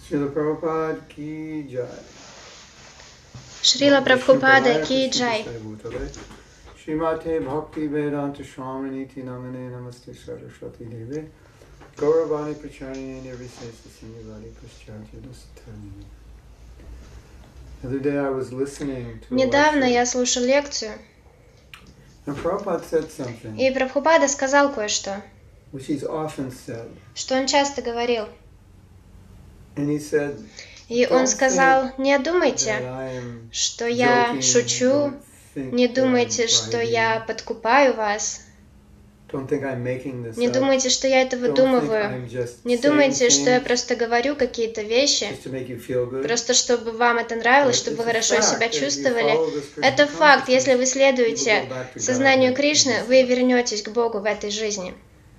Srila Prabhupada ki jai. Шрила Прабхупада ки джай. Shrimate Bhakti Vedanta Swaminiti Namane Namaste Saraswati Deve Gauravani Pracharya Nirvisesa Sinyavadi Paschatya Dasatani. The other day I was listening to Недавно я слушал лекцию, and Prabhupada said something, и Прабхупада сказал кое-что, which he's often said. что он часто говорил. And he said, И он сказал: не that думайте, I am что я joking, шучу, don't think не that I'm думайте, что я bribing, подкупаю вас, don't think I'm making this не up, думайте, что я это don't think выдумываю, I'm just не saying думайте, что я things просто говорю какие-то вещи, just to make you feel good. просто чтобы вам это нравилось, But чтобы вы it's a хорошо fact себя that if you чувствовали. follow this Krishna Это факт, если вы consciousness, you will следуете go back to сознанию Godhead in Кришны, this вы life. вернетесь к Богу в этой жизни.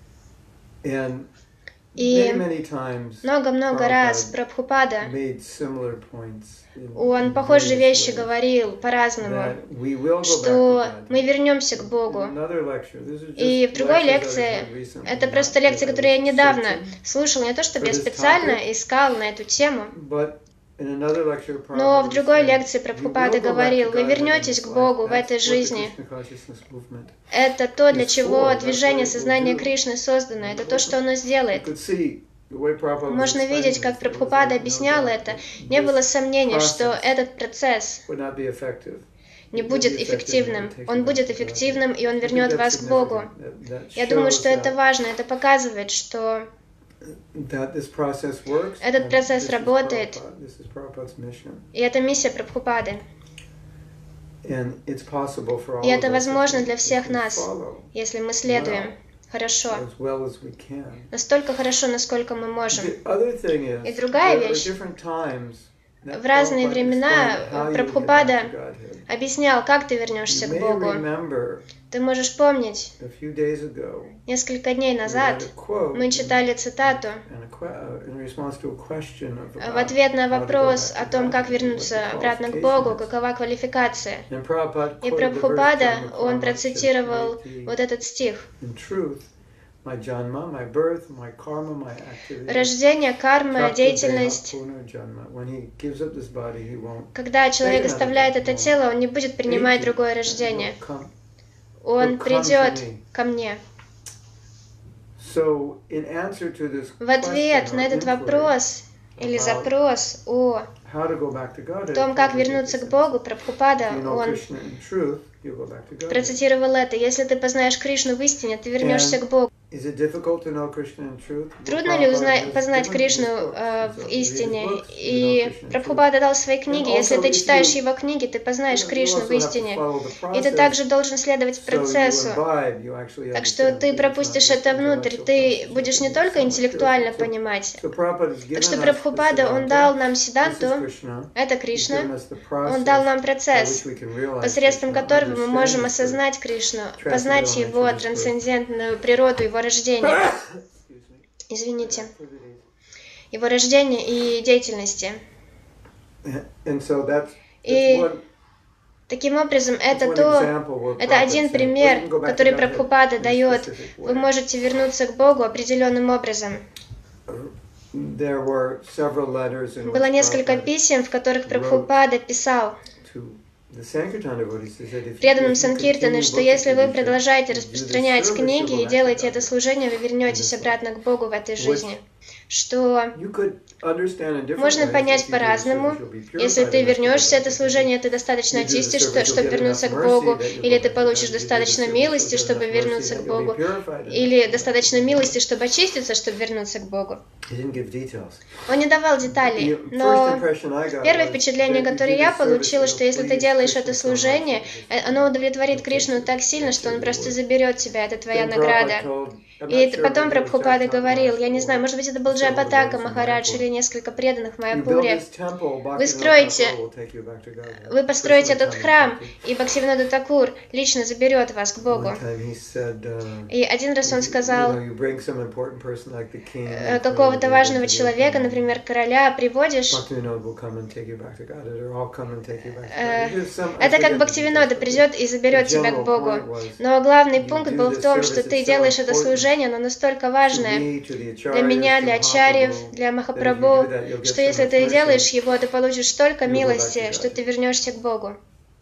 And И many times много-много раз Прабхупада, made similar points in он похожие various вещи ways, говорил по-разному, that we will go back to что God. мы вернемся к In Богу. another lecture, this is И в just другой lectures that I've лекции, heard recently, это not просто that лекция, I которую я was недавно searching, слушал, не то чтобы я for this специально topic. искал на эту тему, But in another lecture, но в Prabhupada другой said, лекции "You will Прабхупада go back to говорил: вы Godhead in вернетесь this к life." Богу в That's этой what the жизни. Krishna consciousness movement Это то, для is чего for. That's what движение it will сознания do. Кришны создано, это то, что оно You сделает. could see the way Prabhupada was Можно видеть, explaining как this, there was Прабхупада like no объяснял doubt это. that Не было this сомнения, что process этот процесс would not be effective. не It would будет be effective and it эффективным. would take you Он back будет to Godhead. эффективным, и он I think вернет that's вас к Богу. significant. That Я думаю, shows что это that важно. Это показывает, что this process works. этот And процесс this is работает. This is Prabhupada's mission. И это миссия Прабхупады. And it's possible for all И of это us возможно if для we всех нас, follow если мы следуем хорошо. as well as we can. Настолько хорошо, насколько мы можем. The other thing is, И другая there are вещь. different times that В разные Prabhupada времена explained how you get Прабхупада back to Godhead. объяснял, как ты вернешься You к may Богу. remember Ты можешь помнить, a few days ago, несколько дней we назад read a quote мы читали цитату in response to a question of в about ответ на how to go вопрос back о to том, как Godhead, what вернуться the обратно к qualification Богу, is. какова квалификация. And Prabhupada И quoted the verse, Прабхупада, "Janma он karma процитировал chakriti." вот этот стих. In truth, my janma, my birth, my karma, my activity. Рождение, карма, деятельность. When he gives up this body, he won't Когда человек take another оставляет birth, это he won't тело, он не будет принимать take it, другое and рождение. he'll come. Он He'll come придет to me. ко мне. So, in answer to this В ответ question на or этот inquiry вопрос или about запрос о how to go back to Godhead, том, как Prabhupada вернуться says, к Богу, Прабхупада, if you know он Krishna in truth, you'll go back to Godhead. процитировал это. Если ты познаешь Кришну в истине, ты вернешься к Богу. Is it difficult to know Krishna in truth? Трудно ли познать Кришну в истине? И Прабхупада дал свои книги. Если ты читаешь его книги, ты познаешь Кришну в истине. И ты также должен следовать процессу. Так что ты пропустишь это внутрь, ты будешь не только интеллектуально понимать. Так что Прабхупада, он дал нам Сиддханту, это Кришна, он дал нам процесс, посредством которого мы можем осознать Кришну, познать его трансцендентную природу, его рождения. Извините. Его рождения и деятельности. И таким образом, это один пример, который Прабхупада дает. Вы можете вернуться к Богу определенным образом. Было несколько писем, в которых Прабхупада писал преданным Санкиртаны, что если вы продолжаете распространять книги и делаете это служение, вы вернетесь обратно к Богу в этой жизни. Что можно понять по-разному. Если ты вернешься это служение, ты достаточно очистишься, чтобы вернуться к Богу, или ты получишь достаточно милости, чтобы вернуться к Богу, или достаточно милости, чтобы очиститься, чтобы вернуться к Богу. Он не давал деталей, но первое впечатление, которое я получила, что если ты делаешь это служение, оно удовлетворит Кришну так сильно, что он просто заберет тебя, это твоя награда. И потом Прабхупада говорил, я не знаю, может быть, это был Джайпатака Махарадж или несколько преданных в Майяпуре. Вы построите этот храм, и Бхактивинода Такур лично заберет вас к Богу. И один раз он сказал, какого-то важного человека, например, короля, приводишь, это как Бхактивинода придет и заберет тебя к Богу. Но главный пункт был в том, что ты делаешь это служение служение, оно настолько важное для меня, для ачарьев, для Махапрабху, что если ты делаешь его, ты получишь столько милости, что ты вернешься к Богу.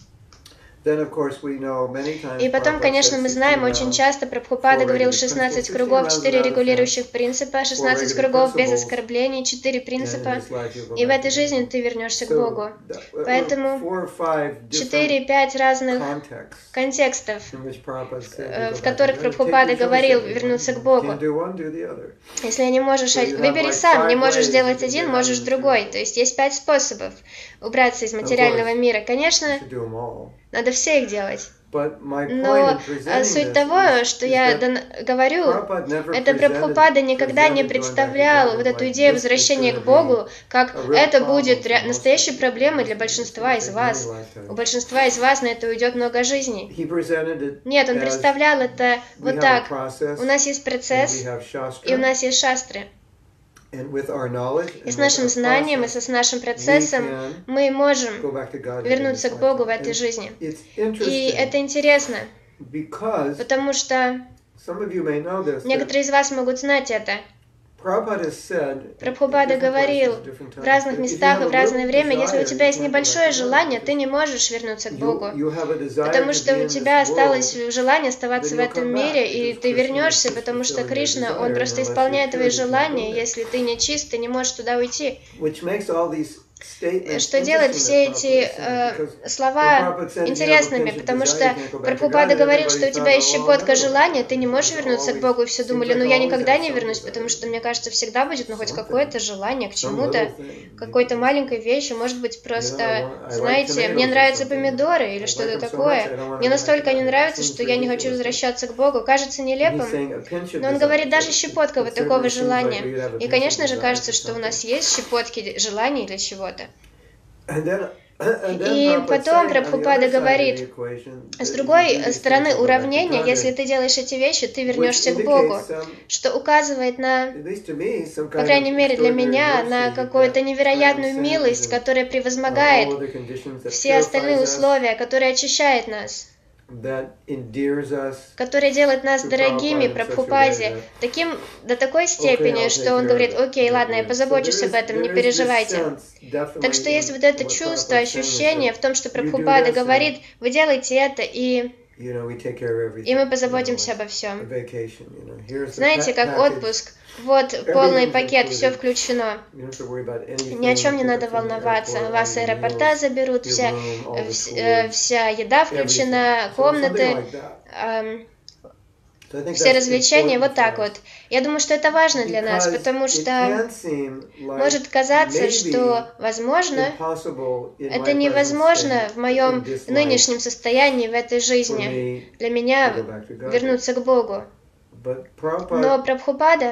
И потом, конечно, мы знаем, очень часто Прабхупада говорил 16 кругов, 4 регулирующих принципа, 16 кругов без оскорблений, 4 принципа, и в этой жизни ты вернешься к Богу. Поэтому 4-5 разных контекстов, в которых Прабхупада говорил вернуться к Богу. Если не можешь, выбери сам, не можешь делать один, можешь другой. То есть есть 5 способов убраться из материального мира. Конечно, надо все их делать. Но суть того, что я говорю, это Прабхупада никогда не представлял вот эту идею возвращения к Богу, как это будет настоящей проблемой для большинства из вас. У большинства из вас на это уйдет много жизней. Нет, он представлял это вот так. У нас есть процесс, и у нас есть шастры. И с нашим знанием, и с нашим процессом мы можем вернуться к Богу в этой жизни. И это интересно, потому что некоторые из вас могут знать это. Прабхупада говорил в разных местах и в разное время, если у тебя есть небольшое желание, ты не можешь вернуться к Богу, потому что у тебя осталось желание оставаться в этом мире, и ты вернешься, потому что Кришна, Он просто исполняет твои желания, если ты не чист, ты не можешь туда уйти. Что делает все эти слова интересными, потому что Прабхупада говорил, что у тебя есть щепотка желания, ты не можешь вернуться к Богу, и все думали, ну я никогда не вернусь, потому что, мне кажется, всегда будет, хоть какое-то желание к чему-то, какой-то маленькой вещи, может быть, просто, знаете, мне нравятся помидоры или что-то такое, мне настолько они нравятся, что я не хочу возвращаться к Богу, кажется нелепым, но он говорит, даже щепотка вот такого желания, и, конечно же, кажется, что у нас есть щепотки желаний для чего-то. И потом Прабхупада говорит, с другой стороны уравнения, если ты делаешь эти вещи, ты вернешься к Богу, что указывает на, по крайней мере для меня, на какую-то невероятную милость, которая превозмогает все остальные условия, которая очищает нас, который делает нас дорогими Прабхупаде, до такой степени, что он говорит, окей, ладно, я позабочусь об этом, не переживайте. Так что есть вот это чувство, ощущение в том, что Прабхупада говорит, вы делаете это, и мы позаботимся обо всем. Знаете, как отпуск, вот полный пакет, все включено. Ни о чем не надо волноваться. Вас аэропорта заберут, вся еда включена, комнаты, все развлечения, вот так вот. Я думаю, что это важно для нас, потому что может казаться, что, возможно, это невозможно в моем нынешнем состоянии, в этой жизни, для меня вернуться к Богу. Но Прабхупада,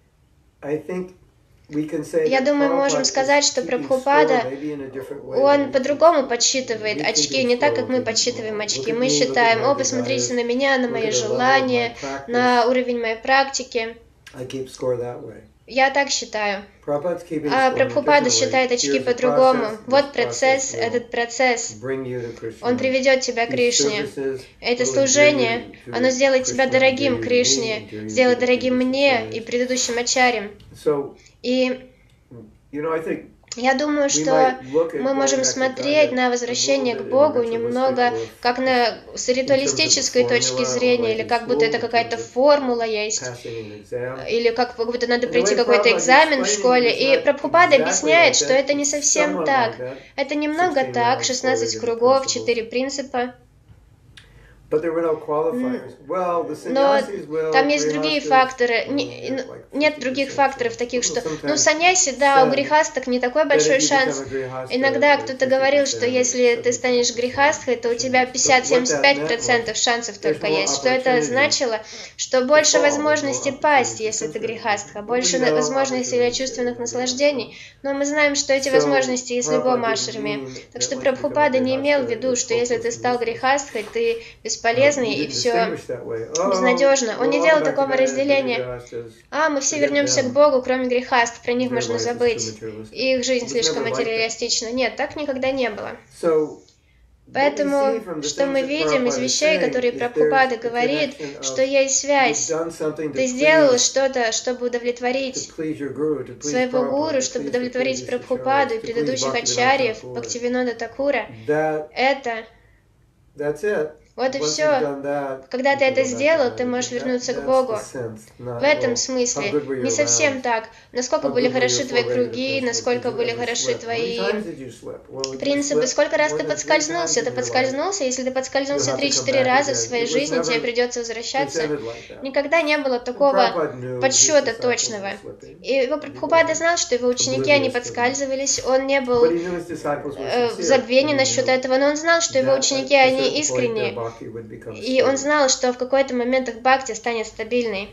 я думаю, мы можем сказать, что Прабхупада, он по-другому подсчитывает очки, не так, как мы подсчитываем очки. Мы считаем, о, посмотрите на меня, на мои желания, на уровень моей практики. Я так считаю. А Прабхупада считает очки по-другому. Вот процесс, этот процесс, он приведет тебя к Кришне. Это служение, оно сделает тебя дорогим Кришне, сделает дорогим мне и предыдущим ачарьям. И я думаю, что мы можем смотреть на возвращение к Богу немного как с ритуалистической точки зрения, или как будто это какая-то формула есть, или как будто надо пройти какой-то экзамен в школе. И Прабхупада объясняет, что это не совсем так. Это немного так, 16 кругов, 4 принципа. Но там есть другие факторы. Нет других факторов таких, что, в саньясе, да, у грехасток не такой большой шанс. Иногда кто-то говорил, что если ты станешь грехасткой, то у тебя 50-75% шансов только есть. Что это значило? Что больше возможностей пасть, если ты грехастка, больше возможностей для чувственных наслаждений. Но мы знаем, что эти возможности есть в любом ашраме. Так что Прабхупада не имел в виду, что если ты стал грехасткой, ты бесполезный и все безнадежно. Он не делал такого разделения. Мы все вернемся к Богу, кроме грехаств, про них можно забыть. Их жизнь слишком материалистична. Нет, так никогда не было. Поэтому, что мы видим из вещей, которые Прабхупада говорит, что есть связь. Ты сделал что-то, чтобы удовлетворить своего гуру, чтобы удовлетворить Прабхупаду и предыдущих ачарьев, Бхактивинода Такура. Это... Вот и все. Когда ты это сделал, ты можешь вернуться к Богу. В этом смысле. Не совсем так. Насколько были хороши твои круги, насколько были хороши твои принципы. Сколько раз ты подскользнулся? Ты подскользнулся? Если ты подскользнулся 3-4 раза в своей жизни, тебе придется возвращаться. Никогда не было такого подсчета точного. И Прабхупада знал, что его ученики, они подскальзывались. Он не был в забвении насчет этого, но он знал, что его ученики, они искренние. И он знал, что в какой-то момент их бхакти станет стабильной.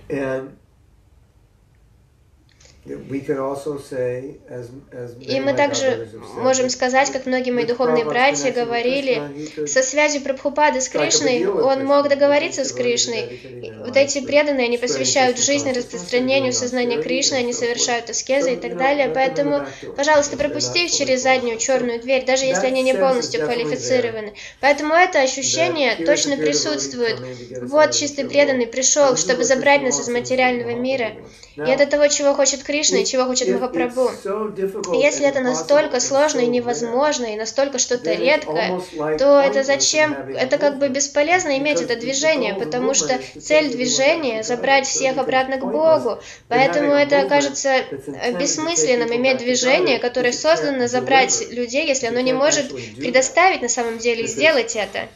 И мы также можем сказать, как многие мои духовные братья говорили, со связью Прабхупады с Кришной, он мог договориться с Кришной. Вот эти преданные, они посвящают жизнь распространению сознания Кришны, они совершают аскезы и так далее. Поэтому, пожалуйста, пропусти их через заднюю черную дверь, даже если они не полностью квалифицированы. Поэтому это ощущение точно присутствует. Вот чистый преданный пришел, чтобы забрать нас из материального мира. И это того, чего хочет Кришна и чего хочет Махапрабху. Если это настолько сложно и невозможно, и настолько что-то редкое, то это зачем? Это как бы бесполезно иметь это движение, потому что цель движения — забрать всех обратно к Богу. Поэтому это окажется бессмысленным иметь движение, которое создано забрать людей, если оно не может предоставить на самом деле и сделать это.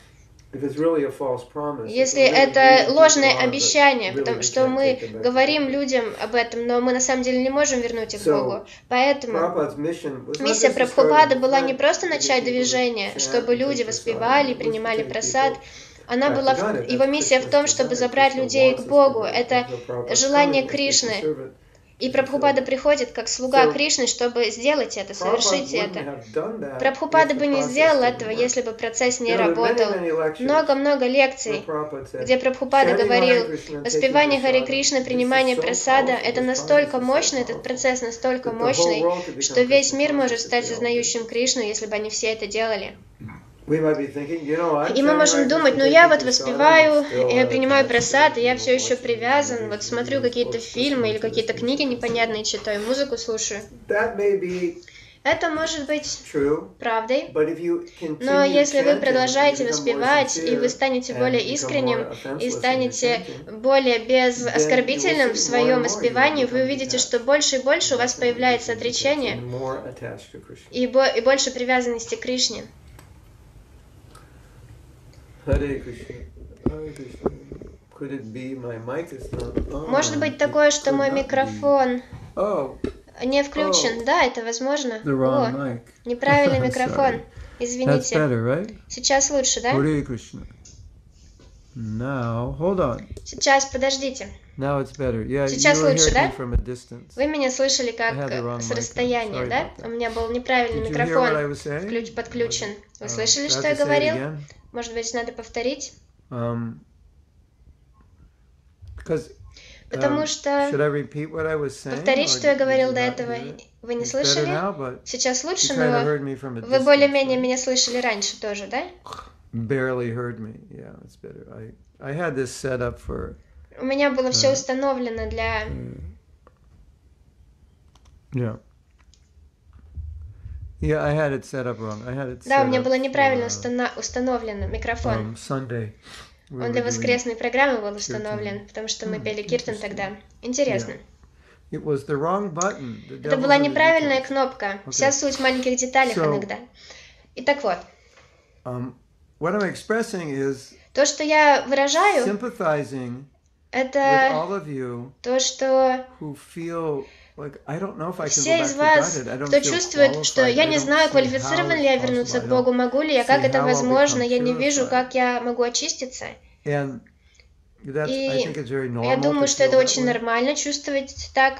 Если это ложное обещание, потому что мы говорим людям об этом, но мы на самом деле не можем вернуть их к Богу. Поэтому миссия Прабхупады была не просто начать движение, чтобы люди воспевали, принимали прасад. Его миссия в том, чтобы забрать людей к Богу. Это желание Кришны. И Прабхупада приходит как слуга Кришны, чтобы сделать это, совершить это. Прабхупада бы не сделал этого, если бы процесс не работал. Много-много лекций, где Прабхупада говорил, воспевание Харе Кришны, принимание прасада — это настолько мощно, этот процесс настолько мощный, что весь мир может стать сознающим Кришну, если бы они все это делали. И мы можем думать, ну я вот воспеваю, я принимаю прасад, и я все еще привязан, вот смотрю какие-то фильмы или какие-то книги непонятные читаю, музыку слушаю. Это может быть правдой, но если вы продолжаете воспевать, и вы станете более искренним, и станете более безоскорбительным в своем воспевании, вы увидите, что больше и больше у вас появляется отречение и больше привязанности к Кришне. Может быть такое, что мой микрофон не включен. Да, это возможно. О, неправильный микрофон. Извините. Сейчас лучше, да? Сейчас, подождите. Сейчас лучше, да? Вы меня слышали как с расстояния, да? У меня был неправильный микрофон подключен. Вы слышали, что я говорил? Может быть, надо повторить? Потому что повторить, что я говорил до этого, вы не слышали? Сейчас лучше, но вы более-менее меня слышали раньше тоже, да? У меня было все установлено для... Да, у меня было неправильно установлено микрофон. Он для воскресной программы был установлен, потому что мы пели киртан тогда. Интересно. Это была неправильная кнопка. Вся суть в маленьких деталях иногда. Итак вот. То, что я выражаю, это то, что все из вас, кто чувствует, что я не знаю, квалифицирован ли я вернуться к Богу, могу ли я, как это возможно, я не вижу, как я могу очиститься. И я думаю, что это очень нормально чувствовать так.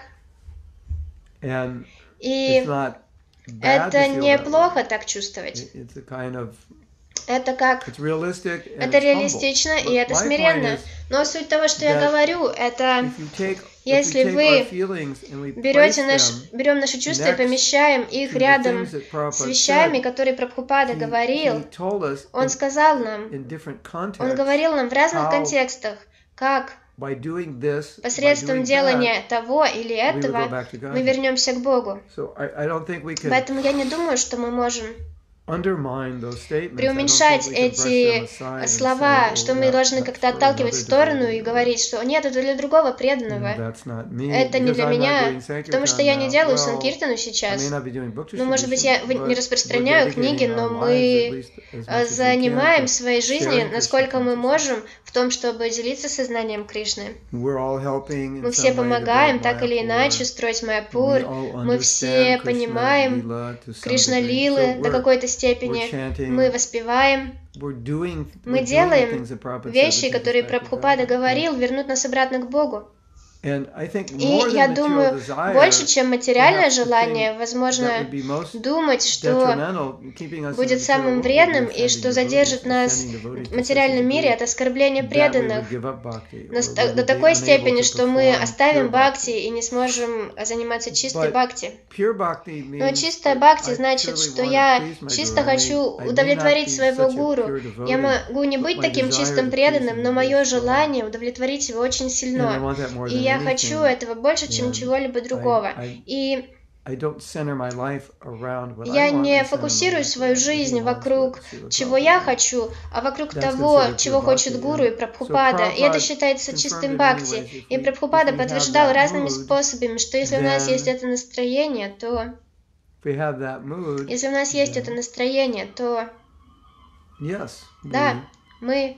И это неплохо так чувствовать. Это как... Это реалистично и это смиренно. Но суть того, что я говорю, это... Если вы берем наши чувства и помещаем их рядом с вещами, которые Прабхупада говорил, он сказал нам, он говорил нам в разных контекстах, как посредством делания того или этого мы вернемся к Богу. Поэтому я не думаю, что мы можем преуменьшать эти слова, что мы должны как-то отталкивать в сторону и говорить, что нет, это для другого преданного. Это не для меня, потому что я не делаю санкиртану сейчас. Ну, может быть, я не распространяю книги, но мы занимаем в своей жизни, насколько мы можем, в том, чтобы делиться сознанием Кришны. Мы все помогаем, так или иначе, строить Майяпур. Мы все понимаем Кришна-лилы до какой-то степени. Мы воспеваем. Мы делаем вещи, которые Прабхупада говорил, вернут нас обратно к Богу. И я думаю, больше, чем материальное желание, возможно, думать, что будет самым вредным и что задержит нас в материальном мире, это оскорбление преданных до такой степени, что мы оставим бхакти и не сможем заниматься чистой бхакти. Но чистая бхакти значит, что я чисто хочу удовлетворить своего гуру. Я могу не быть таким чистым преданным, но мое желание удовлетворить его очень сильно. И я хочу этого больше, чем чего-либо другого. И я не фокусирую свою жизнь вокруг чего я хочу, а вокруг того, чего хочет гуру и Прабхупада. И это считается чистым бхакти. И Прабхупада подтверждал разными способами, что если у нас есть это настроение, то да, мы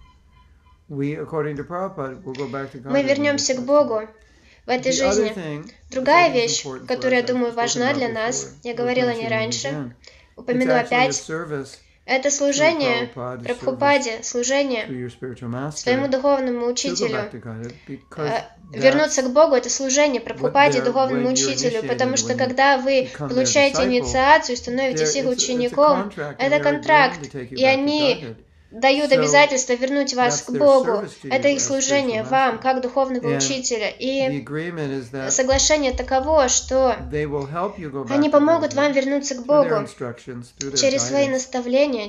вернемся к Богу в этой жизни. Другая вещь, которая, я думаю, важна для нас, я говорила не раньше, упомяну опять, это служение Прабхупаде, служение своему духовному учителю. Вернуться к Богу – это служение Прабхупаде, духовному учителю, потому что когда вы получаете инициацию, становитесь их учеником, это контракт, и они дают обязательство вернуть вас к Богу. Это их служение вам, как духовного учителя. И соглашение таково, что они помогут вам вернуться к Богу через свои наставления,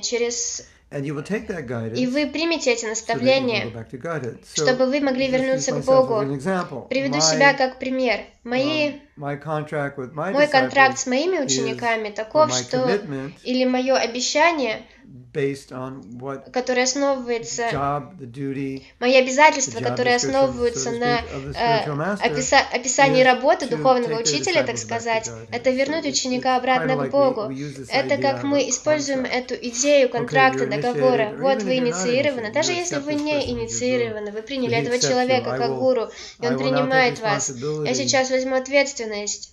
и вы примете эти наставления, чтобы вы могли вернуться к Богу. Приведу себя как пример. Мой контракт с моими учениками таков, что или мое обещание, которое основывается, мои обязательства, которые основываются на описании работы духовного учителя, так сказать, это вернуть ученика обратно к Богу. Это как мы используем эту идею контракта, договора. Вот вы инициированы. Даже если вы не инициированы, вы приняли этого человека как гуру, и он принимает вас. Я сейчас возьму ответственность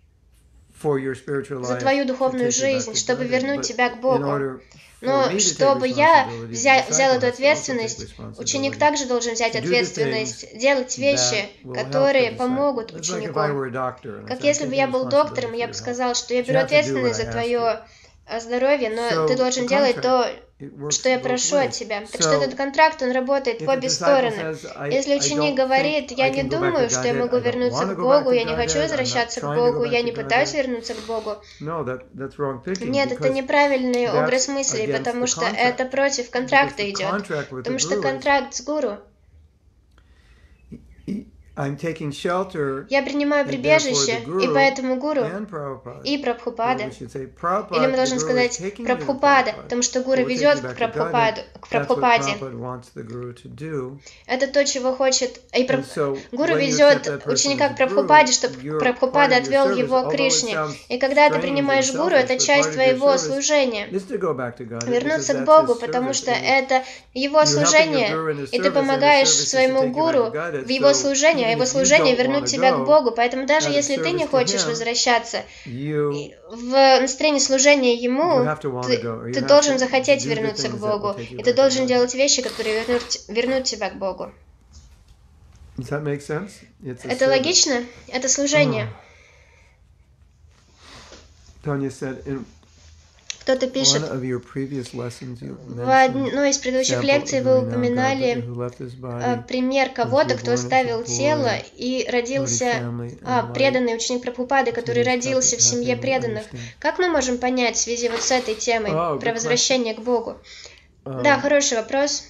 за твою духовную жизнь, чтобы вернуть тебя к Богу. Но чтобы я взял эту ответственность, ученик также должен взять ответственность, делать вещи, которые помогут ученику. Как если бы я был доктором, я бы сказал, что я беру ответственность за твое здоровье, но ты должен делать то, что я прошу от тебя. Так что этот контракт, он работает в обе стороны. Если ученик говорит, я не думаю, что я могу вернуться к Богу, я не хочу возвращаться к Богу, я не пытаюсь вернуться к Богу. Нет, это неправильный образ мыслей, потому что это против контракта идет. Потому что контракт с гуру. Я принимаю прибежище, и поэтому гуру и Прабхупада. Или мы должны сказать Прабхупада, потому что гуру ведет к Прабхупаде. Это то, чего хочет... Гуру ведет ученика к Прабхупаде, чтобы Прабхупада отвел его к Кришне. И когда ты принимаешь гуру, это часть твоего служения. Вернуться к Богу, потому что это его служение, и ты помогаешь своему гуру в его служении, а его служение вернуть тебя к Богу. Поэтому даже если ты не хочешь возвращаться в настроение служения Ему, ты должен захотеть вернуться к Богу. И ты должен делать вещи, которые вернут тебя к Богу. Это логично? Это Кто-то пишет, в одной из предыдущих лекций вы упоминали пример кого-то, кто оставил тело и родился, преданный ученик Прабхупады, который родился в семье преданных. Как мы можем понять в связи вот с этой темой про возвращение к Богу? Да, хороший вопрос.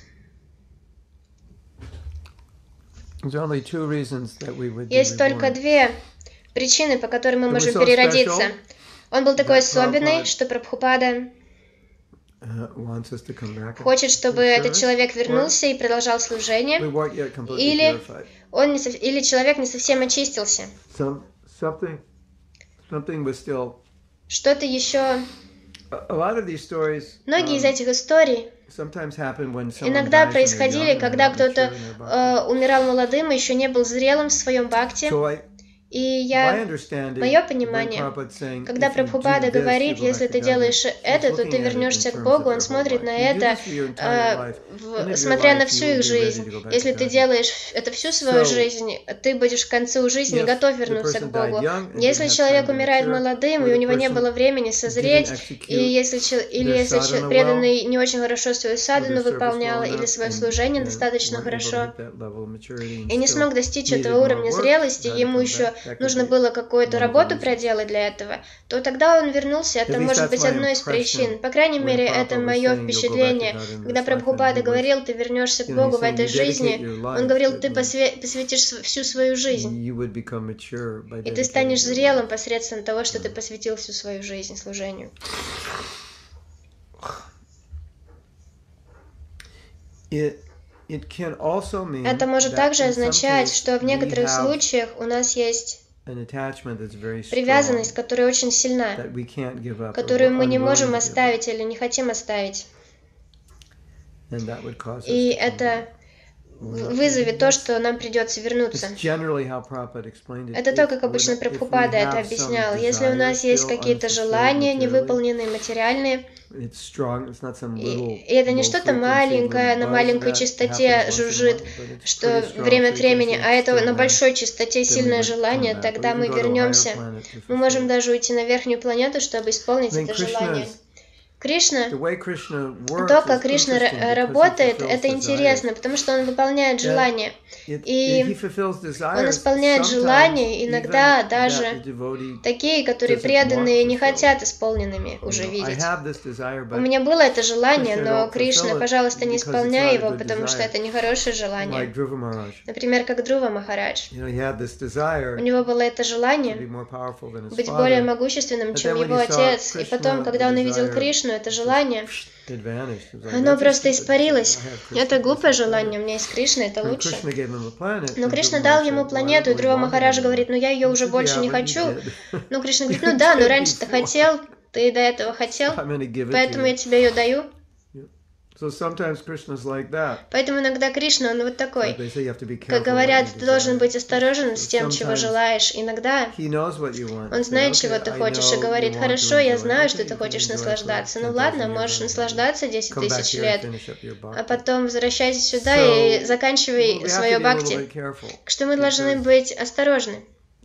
Есть только две причины, по которым мы можем переродиться. Он был такой особенный, что Прабхупада хочет, чтобы этот человек вернулся и продолжал служение, или человек не совсем очистился. Что-то еще. Многие из этих историй иногда происходили, когда кто-то умирал молодым и еще не был зрелым в своем бхакти. И мое понимание, когда Прабхупада говорит, если ты делаешь это, то ты вернешься к Богу, он смотрит на это, смотря на всю их жизнь. Если ты делаешь это всю свою жизнь, ты будешь к концу жизни готов вернуться к Богу. Если человек умирает молодым, и у него не было времени созреть, или если преданный не очень хорошо свою садхану выполнял, или свое служение достаточно хорошо, и не смог достичь этого уровня зрелости, ему еще нужно было какую-то работу проделать для этого, то тогда он вернулся. Это может быть одной из причин. По крайней мере, это мое впечатление. Когда Прабхупада говорил, ты вернешься к Богу в этой жизни, он говорил, ты посвятишь всю свою жизнь. И ты станешь зрелым посредством того, что ты посвятил всю свою жизнь служению. Это может также означать, что в некоторых случаях у нас есть привязанность, которая очень сильна, которую мы не можем оставить или не хотим оставить. И это вызовет то, что нам придется вернуться. Это то, как обычно Прабхупада это объяснял. Если у нас есть какие-то желания, невыполненные, материальные, и это не что-то маленькое, на маленькой частоте жужжит, что время от времени, а это на большой частоте сильное желание, тогда мы вернемся. Мы можем даже уйти на верхнюю планету, чтобы исполнить это желание. Кришна, то, как Кришна работает, это интересно, потому что он выполняет желания. И он исполняет желания, иногда даже такие, которые преданные не хотят исполненными уже видеть. У меня было это желание, но Кришна, пожалуйста, не исполняй его, потому что это нехорошее желание. Например, как Друва Махарадж. У него было это желание быть более могущественным, чем его отец. И потом, когда он увидел Кришну, это желание, оно просто испарилось. Это глупое желание, у меня есть Кришна, это лучше. Но Кришна дал ему планету, и Друва Махарадж говорит, ну я ее уже больше не хочу. Ну Кришна говорит, ну да, но раньше ты хотел, ты до этого хотел, поэтому я тебе ее даю. Поэтому иногда Кришна, он вот такой. Как говорят, ты должен быть осторожен с тем, чего желаешь. Иногда он знает, чего ты хочешь, и говорит, хорошо, я знаю, что ты хочешь наслаждаться. Ну ладно, можешь наслаждаться 10 тысяч лет, а потом возвращайся сюда и заканчивай свое бхакти. Что мы должны быть осторожны.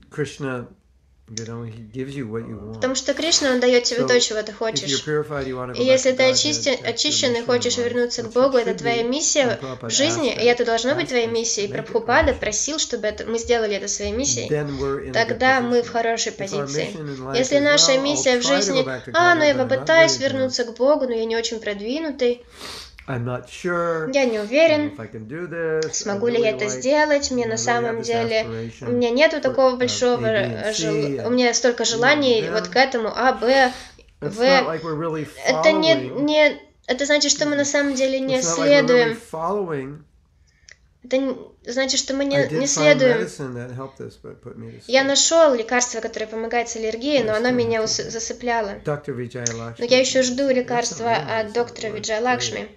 Потому что Кришна, он дает тебе то, чего ты хочешь. И если ты очищен и хочешь вернуться к Богу, это твоя миссия в жизни, и это должно быть твоей миссией. И Прабхупада просил, чтобы мы сделали это своей миссией. Тогда мы в хорошей позиции. Если наша миссия в жизни, ну я попытаюсь вернуться к Богу, но я не очень продвинутый, я не уверен, смогу ли я это сделать, мне на самом деле, у меня нету такого большого, у меня столько желаний вот к этому, А, Б, В. Это не, это значит, что мы на самом деле не следуем. Это значит, что мы не следуем. Я нашел лекарство, которое помогает с аллергией, но оно меня засыпляло. Но я еще жду лекарства от доктора Виджая-Лакшми.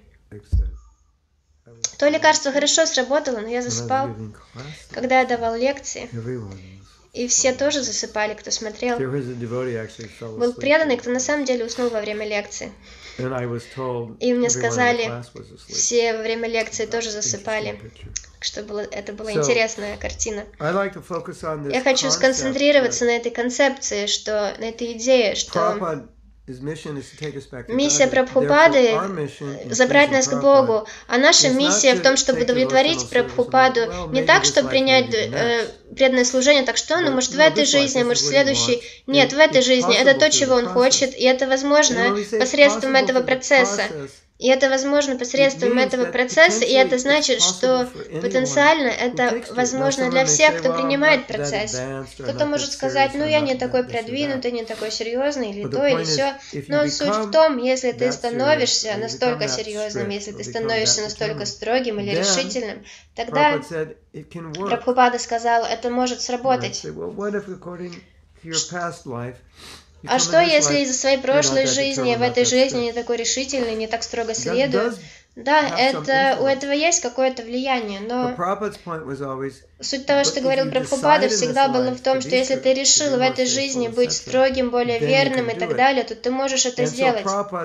То лекарство хорошо сработало, но я засыпал, когда я давал лекции. И все тоже засыпали, кто смотрел. Был преданный, кто на самом деле уснул во время лекции. И мне сказали, все во время лекции тоже засыпали. Так что это была интересная картина. Я хочу сконцентрироваться на этой концепции, на этой идее, что Миссия Прабхупады — забрать нас к Богу, а наша миссия в том, чтобы удовлетворить Прабхупаду, не так, чтобы принять преданное служение, так что, ну, может, в этой жизни, может, в следующей. Нет, в этой жизни. Это то, чего он хочет, и это возможно посредством этого процесса. И это возможно посредством этого процесса, и это значит, что потенциально это возможно для всех, кто принимает процесс. Кто-то может сказать, ну я не такой продвинутый, не такой серьезный, или то, или все. Но суть в том, если ты становишься настолько серьезным, если ты становишься настолько строгим или решительным, тогда Прабхупада сказал, это может сработать. А что, если из-за своей прошлой жизни, в этой жизни не такой решительный, не так строго следую? Да, у этого есть какое-то влияние, но суть того, что говорил Прабхупада, всегда было в том, что если ты решил в этой жизни быть строгим, более верным и так далее, то ты можешь это сделать.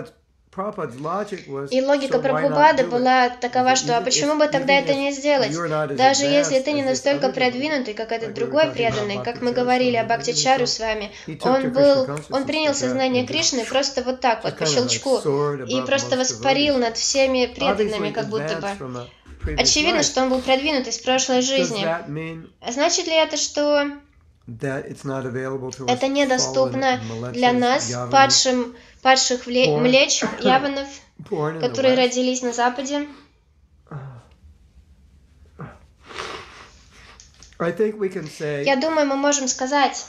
И логика Прабхупады была такова, что а почему бы тогда это не сделать? Даже если ты не настолько продвинутый, как этот другой преданный, как мы говорили о Бхактичару с вами, он принял сознание Кришны просто вот так вот, по щелчку, и просто воспарил над всеми преданными, как будто бы. Очевидно, что он был продвинут из прошлой жизни. А значит ли это, что это недоступно для нас, падших млеч, яванов, которые родились на Западе? Я думаю, мы можем сказать,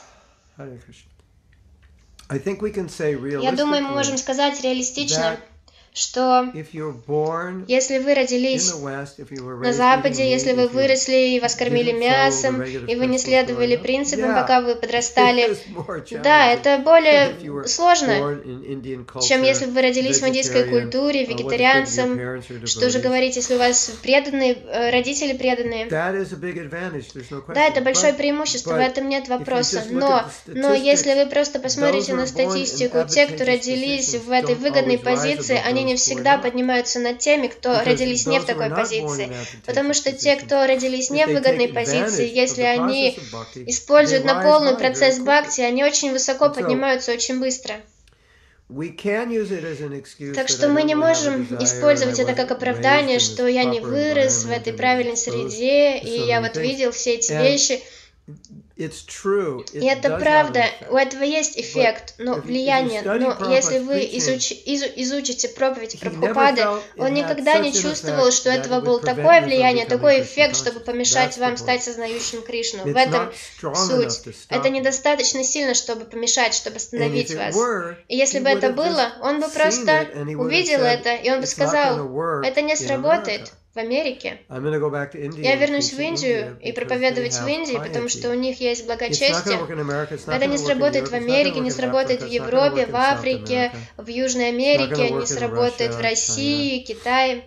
реалистично, что если вы родились на Западе, если вы выросли и вас кормили мясом, и вы не следовали принципам, пока вы подрастали, да, это более сложно, чем если вы родились в индийской культуре, вегетарианцем. Что же говорить, если у вас преданные, родители преданные? Да, это большое преимущество, в этом нет вопроса. Но если вы просто посмотрите на статистику, те, кто родились в этой выгодной позиции, они не всегда поднимаются над теми, кто родились не в такой позиции. Потому что те, кто родились не в выгодной позиции, если они используют на полный процесс бхакти, они очень высоко поднимаются очень быстро. Так что мы не можем использовать это как оправдание, что я не вырос в этой правильной среде, и я вот видел все эти вещи. И это правда, у этого есть эффект, влияние, но если вы изучите проповедь Прабхупады, он никогда не чувствовал, что этого был такое влияние, такой эффект, чтобы помешать вам стать сознающим Кришну. В этом суть. Это недостаточно сильно, чтобы помешать, чтобы остановить вас. И если бы это было, он бы просто увидел это, и он бы сказал, это не сработает в Америке. Я вернусь в Индию и проповедовать в Индии, потому что у них есть благочестие. Это не сработает в Америке, не сработает в Европе, в Африке, в Южной Америке, не сработает в России, Китае.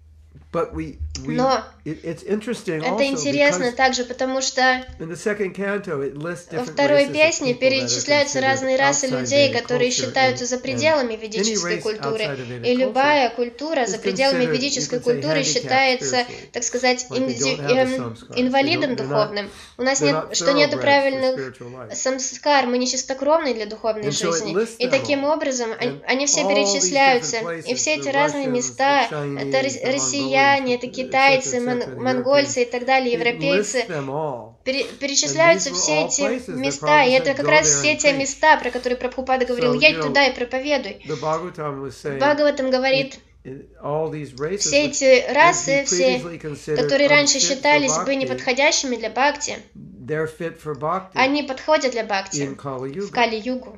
Но это интересно также, потому что во второй песне перечисляются разные расы людей, которые считаются за пределами ведической культуры. И любая культура за пределами ведической культуры считается, так сказать, инвалидом духовным. У нас нету правильных самскар, мы не чистокровны для духовной жизни. И таким образом они все перечисляются. И все эти разные места, это россияне, это китайцы, монгольцы и так далее, европейцы, перечисляются все эти места, и это как раз все те места, про которые Прабхупада говорил, едь туда и проповедуй. Бхагаватам говорит, все эти расы, все, которые раньше считались бы неподходящими для бхакти, они подходят для бхакти в Кали-югу.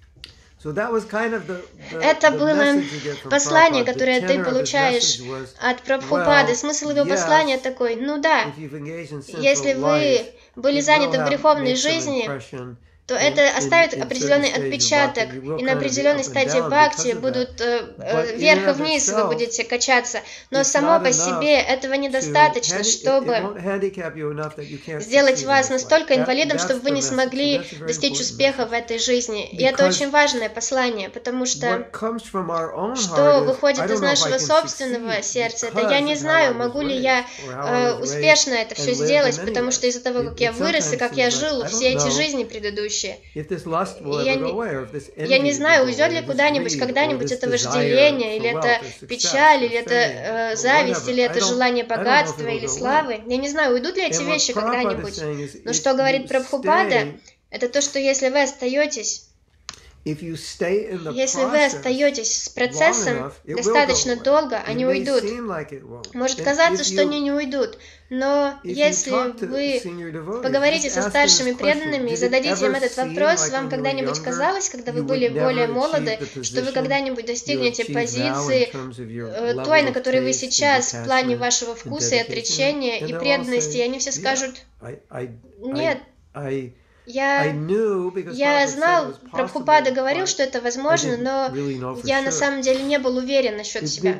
Это было послание, которое ты получаешь от Прабхупады. Смысл его послания такой, если вы были заняты в греховной жизни, то это оставит определенный отпечаток, и на определенной стадии бхакти будут вверх и вниз вы будете качаться. Но само по себе этого недостаточно, чтобы сделать вас настолько инвалидом, чтобы вы не смогли достичь успеха в этой жизни. И это очень важное послание, потому что выходит из нашего собственного сердца, это я не знаю, могу ли я успешно это все сделать, потому что из-за того, как я вырос и как я жил все эти жизни предыдущие. вещи. Я не знаю, уйдет ли куда-нибудь, когда-нибудь это вожделение, или это печаль, или это зависть, или это желание богатства или славы. Я не знаю, уйдут ли эти вещи когда-нибудь. Но что говорит Прабхупада, это то, что если вы остаетесь с процессом достаточно долго, они уйдут. Может казаться, что они не уйдут, но если вы поговорите со старшими преданными и зададите им этот вопрос, вам когда-нибудь казалось, когда вы были более молоды, что вы когда-нибудь достигнете позиции той, на которой вы сейчас, в плане вашего вкуса и отречения и преданности, и они все скажут: нет. Я знал, Прабхупада говорил, что это возможно, но я на самом деле не был уверен насчет себя.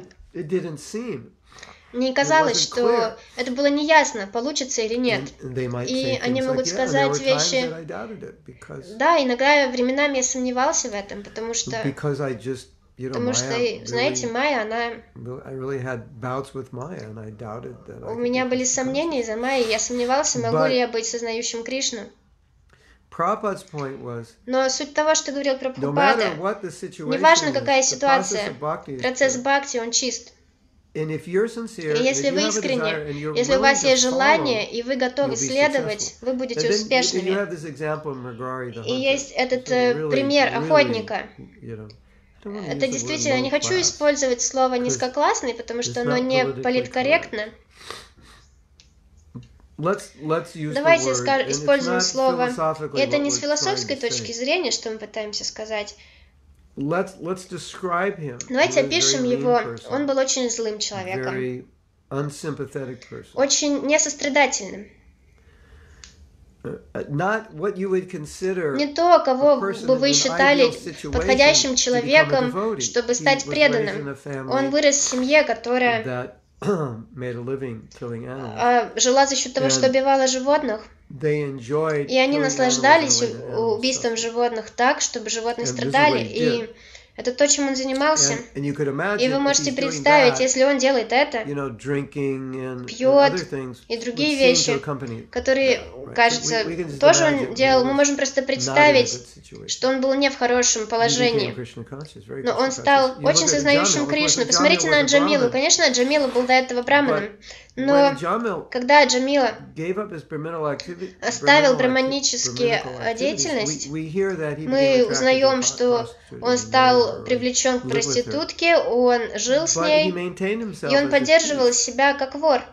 Мне казалось, что это было неясно, получится или нет. И они могут сказать вещи... Да, иногда временами я сомневался в этом, потому что, знаете, Майя, она... У меня были сомнения из-за Майи, я сомневался, могу ли я быть сознающим Кришну. Но суть того, что говорил Прабхупада, неважно какая ситуация, процесс бхакти, он чист. И если вы искренне, если у вас есть желание, и вы готовы следовать, вы будете успешными. И есть этот пример охотника. Это действительно, я не хочу использовать слово низкоклассный, потому что оно не политкорректно. Давайте используем слово, и это не с философской точки зрения, что мы пытаемся сказать. Давайте опишем его. Он был очень злым человеком, очень несострадательным. Не то, кого бы вы считали подходящим человеком, чтобы стать преданным. Он вырос в семье, которая жила за счет того, что убивала животных. И они наслаждались убийством животных так, чтобы животные страдали. И это то, чем он занимался. И вы можете представить, если он делает это, пьет и другие вещи, которые, кажется, тоже он делал, мы можем просто представить, что он был не в хорошем положении. Но он стал очень сознающим Кришну. Посмотрите на Джамилу. Конечно, Джамила был до этого браманом. Но когда Джамила оставил браманическую деятельность, мы узнаем, что он стал привлечен к проститутке, он жил с ней, и он поддерживал себя как вор.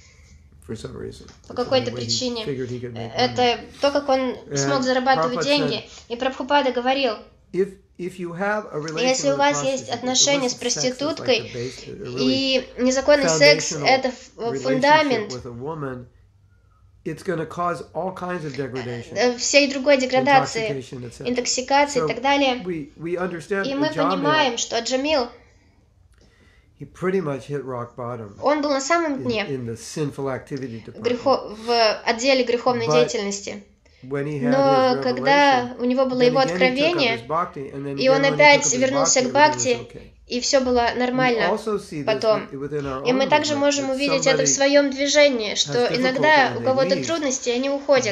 По какой-то причине. Это то, как он смог зарабатывать деньги. И Прабхупада говорил: если у вас есть отношения с проституткой, и незаконный секс – это фундамент всей другой деградации, интоксикации и так далее, и мы понимаем, что Джамил, он был на самом дне в отделе греховной деятельности. Но когда у него было его откровение, и он опять вернулся к бхакти, и все было нормально потом. И мы также можем увидеть это в своем движении, что иногда у кого-то трудности, они уходят.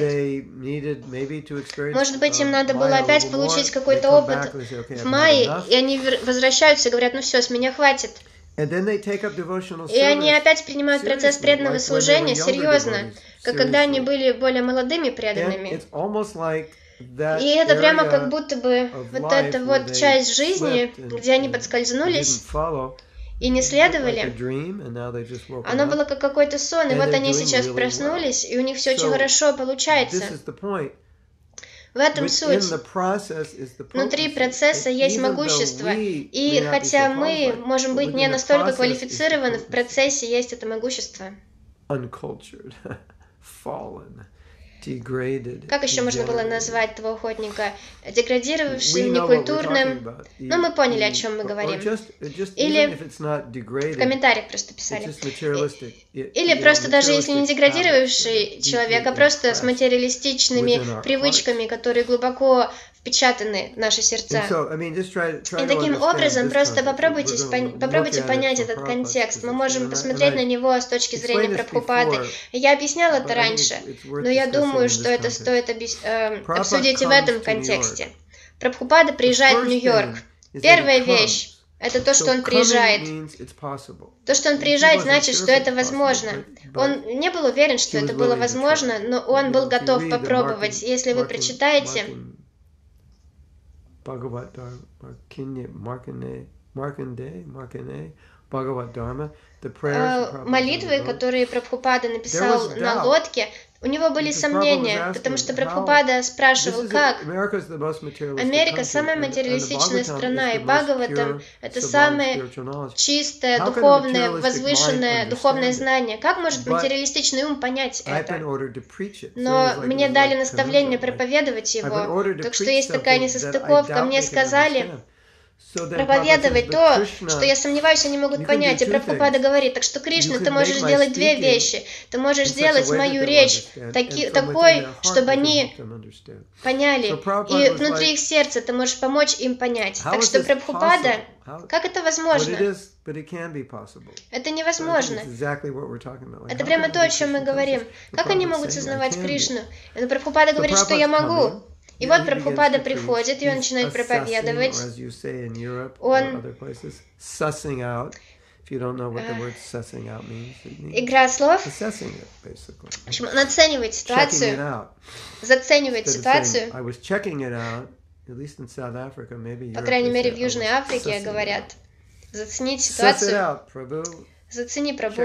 Может быть, им надо было опять получить какой-то опыт в Майе, и они возвращаются и говорят: ну все, с меня хватит. И они опять принимают процесс преданного служения серьезно, как когда они были более молодыми преданными. И это прямо как будто бы вот эта вот часть жизни, где они подскользнулись и не следовали, оно было как какой-то сон, и вот они сейчас проснулись, и у них все очень хорошо получается. В этом суть. Внутри процесса есть могущество, и хотя мы можем быть не настолько квалифицированы, в процессе есть это могущество. Как еще можно было назвать того охотника? Деградировавшим, некультурным. Но мы поняли, о чем мы говорим. Или в комментариях просто писали. Или просто даже если не деградировавший человек, а просто с материалистичными привычками, которые глубоко впечатаны в наши сердца. И таким образом просто попробуйте понять этот контекст. Мы можем посмотреть на него с точки зрения Прабхупады. Я объяснял это раньше, но я думаю, что это стоит обсудить и в этом контексте. Прабхупада приезжает в Нью-Йорк. Первая вещь — это то, что он приезжает. То, что он приезжает, значит, что это возможно. Он не был уверен, что это было возможно, но он был готов попробовать. Если вы прочитаете молитвы, которые Прабхупада написал на лодке, у него были сомнения, потому что Прабхупада спрашивал, как. Америка – самая материалистичная страна, и Бхагаватам – это самое чистое, духовное, возвышенное духовное знание. Как может материалистичный ум понять это? Но мне дали наставление проповедовать его, так что есть такая несостыковка. Мне сказали проповедовать то, что я сомневаюсь, они могут понять. И Прабхупада говорит, так что, Кришна, ты можешь сделать две вещи. Ты можешь сделать мою речь такой, чтобы они поняли. И внутри их сердца ты можешь помочь им понять. Так что, Прабхупада, как это возможно? Это невозможно. Это прямо то, о чем мы говорим. Как они могут сознавать Кришну? Но Прабхупада говорит, что я могу. И вот Прабхупада приходит, и он начинает проповедовать. Он игра слов. В общем, он оценивает ситуацию, заценивает ситуацию. По крайней мере, в Южной Африке говорят, заценить ситуацию. Зацени, Прабху.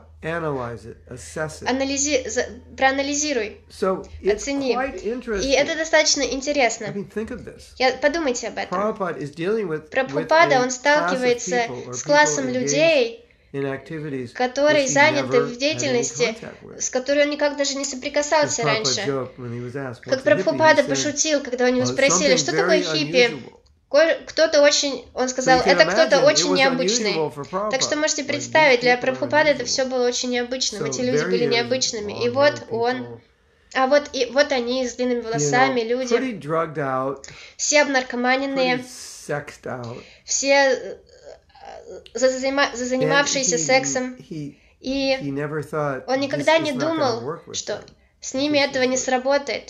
Проанализируй. Оцени. И это достаточно интересно. Подумайте об этом. Прабхупада, он сталкивается с классом людей, которые заняты в деятельности, с которой он никак даже не соприкасался раньше. Как Прабхупада пошутил, когда у него спросили, что такое хиппи. Кто-то очень, он сказал, это кто-то очень необычный. Так что можете представить, для Прабхупады это все было очень необычным, эти люди были необычными. И вот он, вот они с длинными волосами, люди, все обнаркоманенные, все занимавшиеся сексом. И он никогда не думал, что с ними этого не сработает.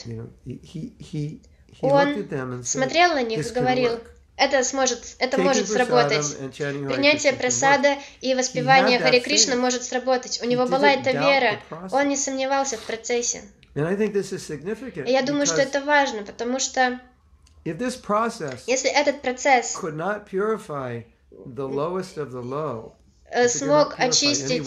Он смотрел на них и говорил, это может сработать. Принятие прасада и воспевание Харе Кришна может сработать. У него была эта вера. Он не сомневался в процессе. И я думаю, что это важно, потому что если этот процесс смог очистить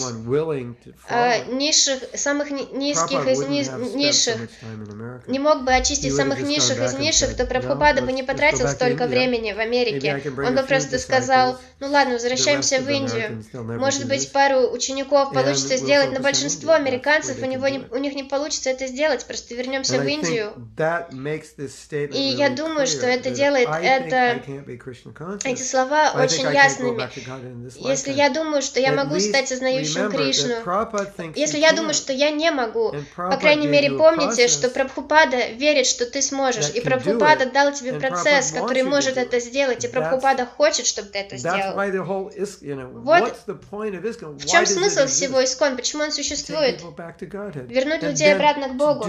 самых низких из низших, не мог бы очистить самых низших из низших, то Прабхупада бы не потратил столько времени в Америке. Он бы просто сказал, ну ладно, возвращаемся в Индию. Может быть, пару учеников получится сделать, но большинство американцев, у них не получится это сделать, просто вернемся в Индию. И я думаю, что это делает эти слова очень ясными. Если я думаю, что я могу стать сознающим Кришну. Если я думаю, что я не могу, по крайней мере, помните, что Прабхупада верит, что ты сможешь. И Прабхупада дал тебе процесс, который может это сделать. И Прабхупада хочет, чтобы ты это сделал. Вот в чем смысл всего ИСККОН, почему он существует. Вернуть людей обратно к Богу.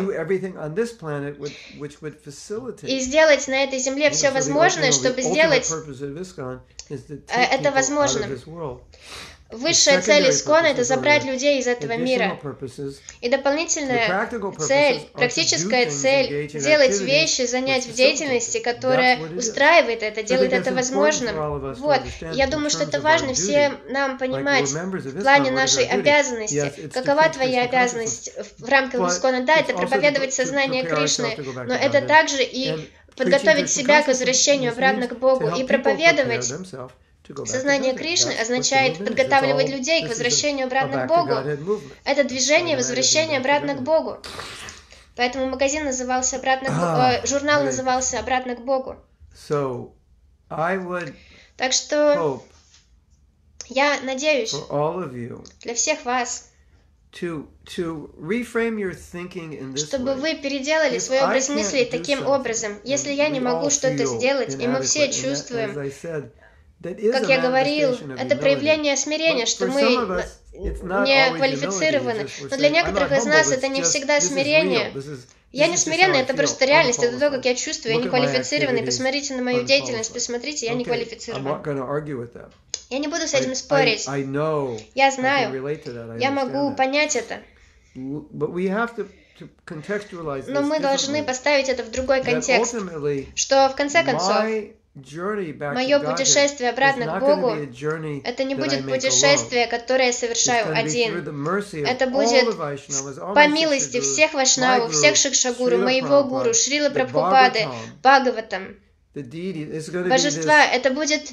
И сделать на этой земле все возможное, чтобы сделать это возможным. Высшая цель ИСККОНа – это забрать людей из этого мира. И дополнительная цель, практическая цель – делать вещи, занять в деятельности, которая устраивает это, делает это возможным. Вот. Я думаю, что это важно всем нам понимать в плане нашей обязанности. Какова твоя обязанность в рамках ИСККОНа? Да, это проповедовать сознание Кришны, но это также и подготовить себя к возвращению обратно к Богу и проповедовать. Сознание Кришны означает подготавливать людей к возвращению обратно к Богу. Это движение возвращения обратно к Богу. Поэтому магазин назывался журнал назывался «Обратно к Богу». Так что я надеюсь для всех вас, чтобы вы переделали свой образ мыслей таким образом. Если я не могу что-то сделать, и мы все чувствуем, как я говорил, это проявление смирения, что мы не квалифицированы. Но для некоторых из нас это не всегда смирение. Я не смиренный, это просто реальность, это то, как я чувствую, я не квалифицированный. Посмотрите на мою деятельность, посмотрите, я не квалифицирован. Я не буду с этим спорить. Я знаю, я могу понять это. Но мы должны поставить это в другой контекст, что в конце концов мое путешествие обратно к Богу, это не будет путешествие, которое я совершаю один. Это будет по милости всех вайшнавов, всех шикшагуру, моего гуру, Шрилы Прабхупады, Бхагаватам. Божества, это будет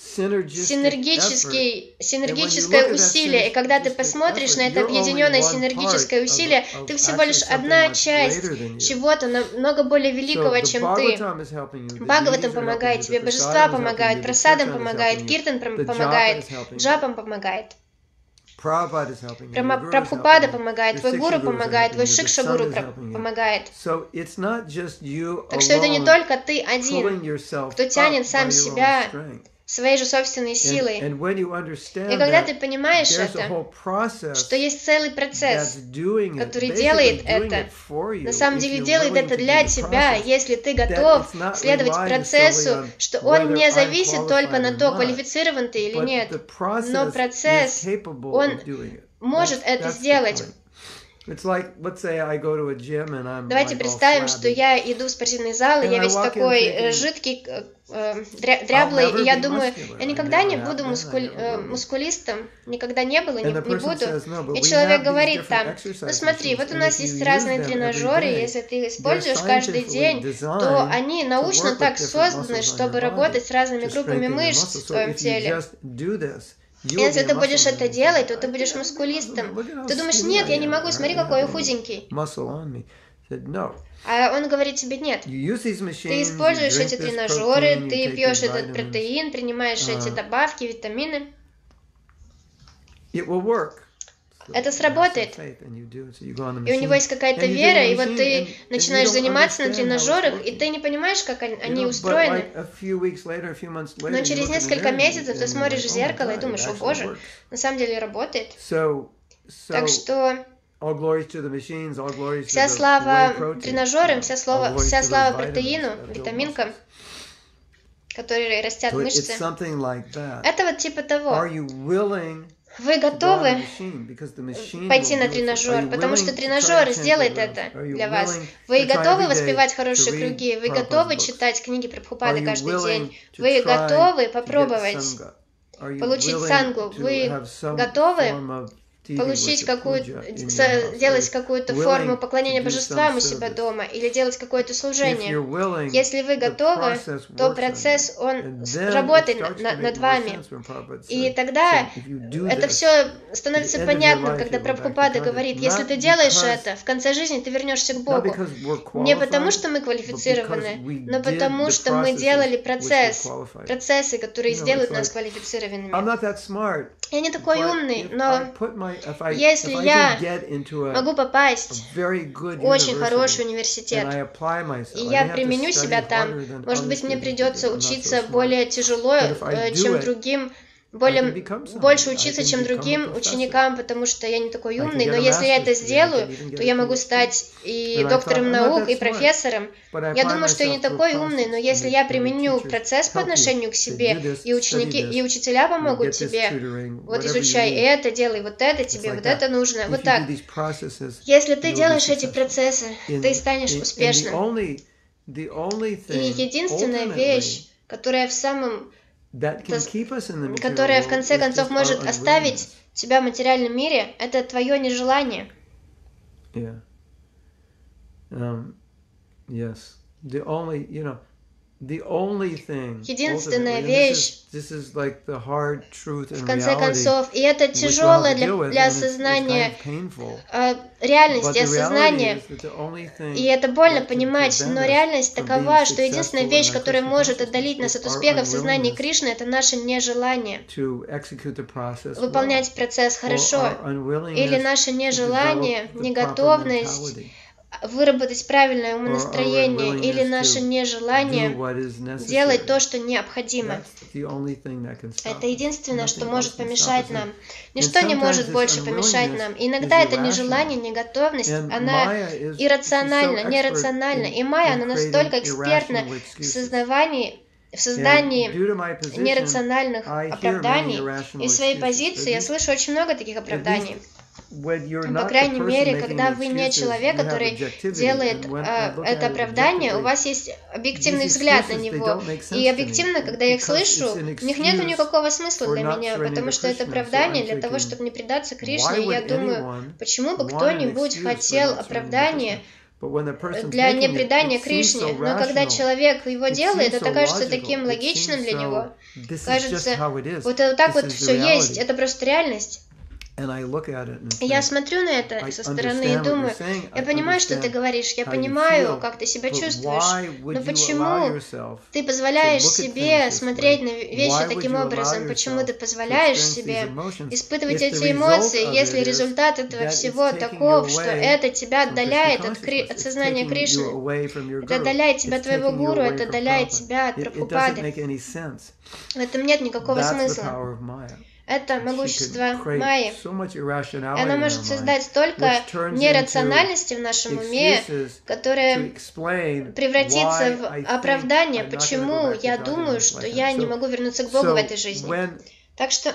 синергическое усилие, и когда ты посмотришь на это объединенное синергическое усилие, ты всего лишь одна часть чего-то намного более великого, чем ты. Бхагаватам помогает тебе, божества помогают, прасадам помогает, киртан помогает, джапам помогает. Прабхупада помогает, твой гуру помогает, твой шикша-гуру помогает. Так что это не только ты один, кто тянет сам себя своей же собственной силой. И когда ты понимаешь это, что есть целый процесс, который делает это, на самом деле делает это для тебя, если ты готов следовать процессу, что он не зависит только на то, квалифицирован ты или нет, но процесс, он может это сделать. Давайте представим, что я иду в спортивный зал, и я весь такой жидкий, дряблый, и я думаю, я никогда не буду мускулистом, никогда не был и не буду. И человек говорит там, ну смотри, вот у нас есть разные тренажеры, если ты их используешь каждый день, то они научно так созданы, чтобы работать с разными группами мышц в твоем теле. Если ты будешь это делать, то ты будешь мускулистом. Ты думаешь, нет, я не могу, смотри, какой я худенький. А он говорит тебе, нет, ты используешь эти тренажеры, ты пьешь этот протеин, принимаешь эти добавки, витамины. Это сработает. И у него есть какая-то вера, и вот ты начинаешь заниматься на тренажерах, и ты не понимаешь, как они устроены. Но через несколько месяцев ты смотришь в зеркало и думаешь, о боже, на самом деле работает. Так что вся слава тренажерам, вся слава протеину, витаминкам, которые растят мышцы. Это вот типа того. Вы готовы пойти на тренажер, потому что тренажер сделает это для вас. Вы готовы воспевать хорошие круги, вы готовы читать книги Прабхупады каждый день, вы готовы попробовать получить сангу, вы готовы получить делать какую-то форму поклонения божествам у себя дома или делать какое-то служение. Если вы готовы, то процесс, он работает над вами. И тогда это все становится понятным, когда Прабхупада говорит, если ты делаешь это, в конце жизни ты вернешься к Богу. Не потому, что мы квалифицированы, но потому, что мы делали процессы, которые сделают нас квалифицированными. Я не такой умный, но если я могу попасть в очень хороший университет, и я применю себя там, может быть, мне придется учиться более тяжело, чем другим, больше учиться, чем другим ученикам, потому что я не такой умный, но если я это сделаю, то я могу стать и доктором наук, и профессором. Я думаю, что я не такой умный, но если я применю процесс по отношению к себе, и учителя помогут тебе, вот изучай это, делай вот это, тебе вот это нужно, вот так. Если ты делаешь эти процессы, ты станешь успешным. И единственная вещь, которая которая в конце концов может оставить тебя в материальном мире, это твое нежелание. Единственная вещь, в конце концов, и это тяжелое для осознания реальности, осознания, и это больно понимать, но реальность такова, что единственная вещь, которая может отдалить нас от успеха в сознании Кришны, это наше нежелание выполнять процесс хорошо, или наше нежелание, неготовность выработать правильное умонастроение, или наше нежелание делать то, что необходимо. Это единственное, что может помешать нам. Ничто не может больше помешать нам. И иногда это нежелание, неготовность, она иррациональна, нерациональна. И Майя, она настолько экспертна в создании нерациональных оправданий. И в своей позиции я слышу очень много таких оправданий. По крайней мере, когда вы не человек, который делает это оправдание, у вас есть объективный взгляд на него. И объективно, когда я их слышу, у них нет никакого смысла для меня, потому что это оправдание для того, чтобы не предаться Кришне. И я думаю, почему бы кто-нибудь хотел оправдание для непредания Кришне, но когда человек его делает, это кажется таким логичным для него. Кажется, вот так вот все есть, это просто реальность. Я смотрю на это со стороны и думаю, я понимаю, что ты говоришь, я понимаю, как ты себя чувствуешь, но почему ты позволяешь себе смотреть на вещи таким образом? Почему ты позволяешь себе испытывать эти эмоции, если результат этого всего таков, что это тебя отдаляет от сознания Кришны, это отдаляет тебя от твоего гуру, это отдаляет тебя от Прабхупады. В этом нет никакого смысла. Это могущество Майи. И оно может создать столько нерациональности в нашем уме, которое превратится в оправдание, почему я думаю, что я не могу вернуться к Богу в этой жизни. Так что,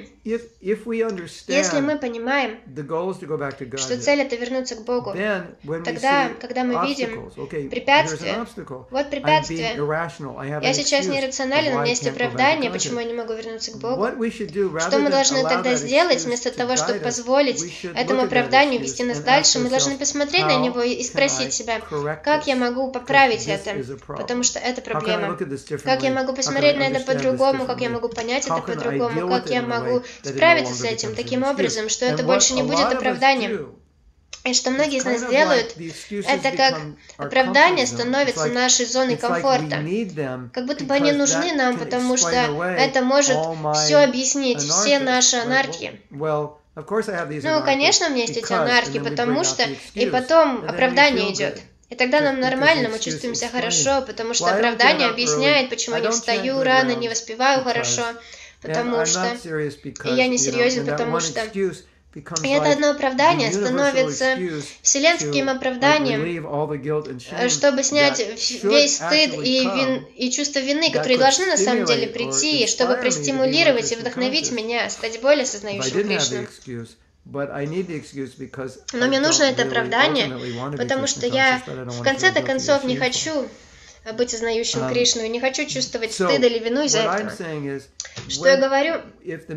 если мы понимаем, что цель — это вернуться к Богу, тогда, когда мы видим препятствия, вот препятствие, я сейчас нерационален, у меня есть оправдание, почему я не могу вернуться к Богу. Что мы должны тогда сделать, вместо того, чтобы позволить этому оправданию вести нас дальше, мы должны посмотреть на него и спросить себя, как я могу поправить это, потому что это проблема. Как я могу посмотреть на это по-другому, как я могу понять это по-другому, как я могу справиться с этим таким образом, что это больше не будет оправданием. И что многие из нас делают, это как оправдание становится нашей зоной комфорта. Как будто бы они нужны нам, потому что это может все объяснить, все наши анархии. Ну, конечно, у меня есть эти анархии, потому что и потом оправдание идет. И тогда нам нормально, мы чувствуем себя хорошо, потому что оправдание объясняет, почему я не встаю рано, не воспеваю хорошо. Потому что, и я не серьезен, потому что, и это одно оправдание становится вселенским оправданием, чтобы снять весь стыд и чувство вины, которые должны на самом деле прийти, чтобы простимулировать и вдохновить меня стать более осознающим Кришну. Но мне нужно это оправдание, потому что я в конце-то концов не хочу быть осознающим Кришну, и не хочу чувствовать стыд или вину из-за этого. Что я говорю? Если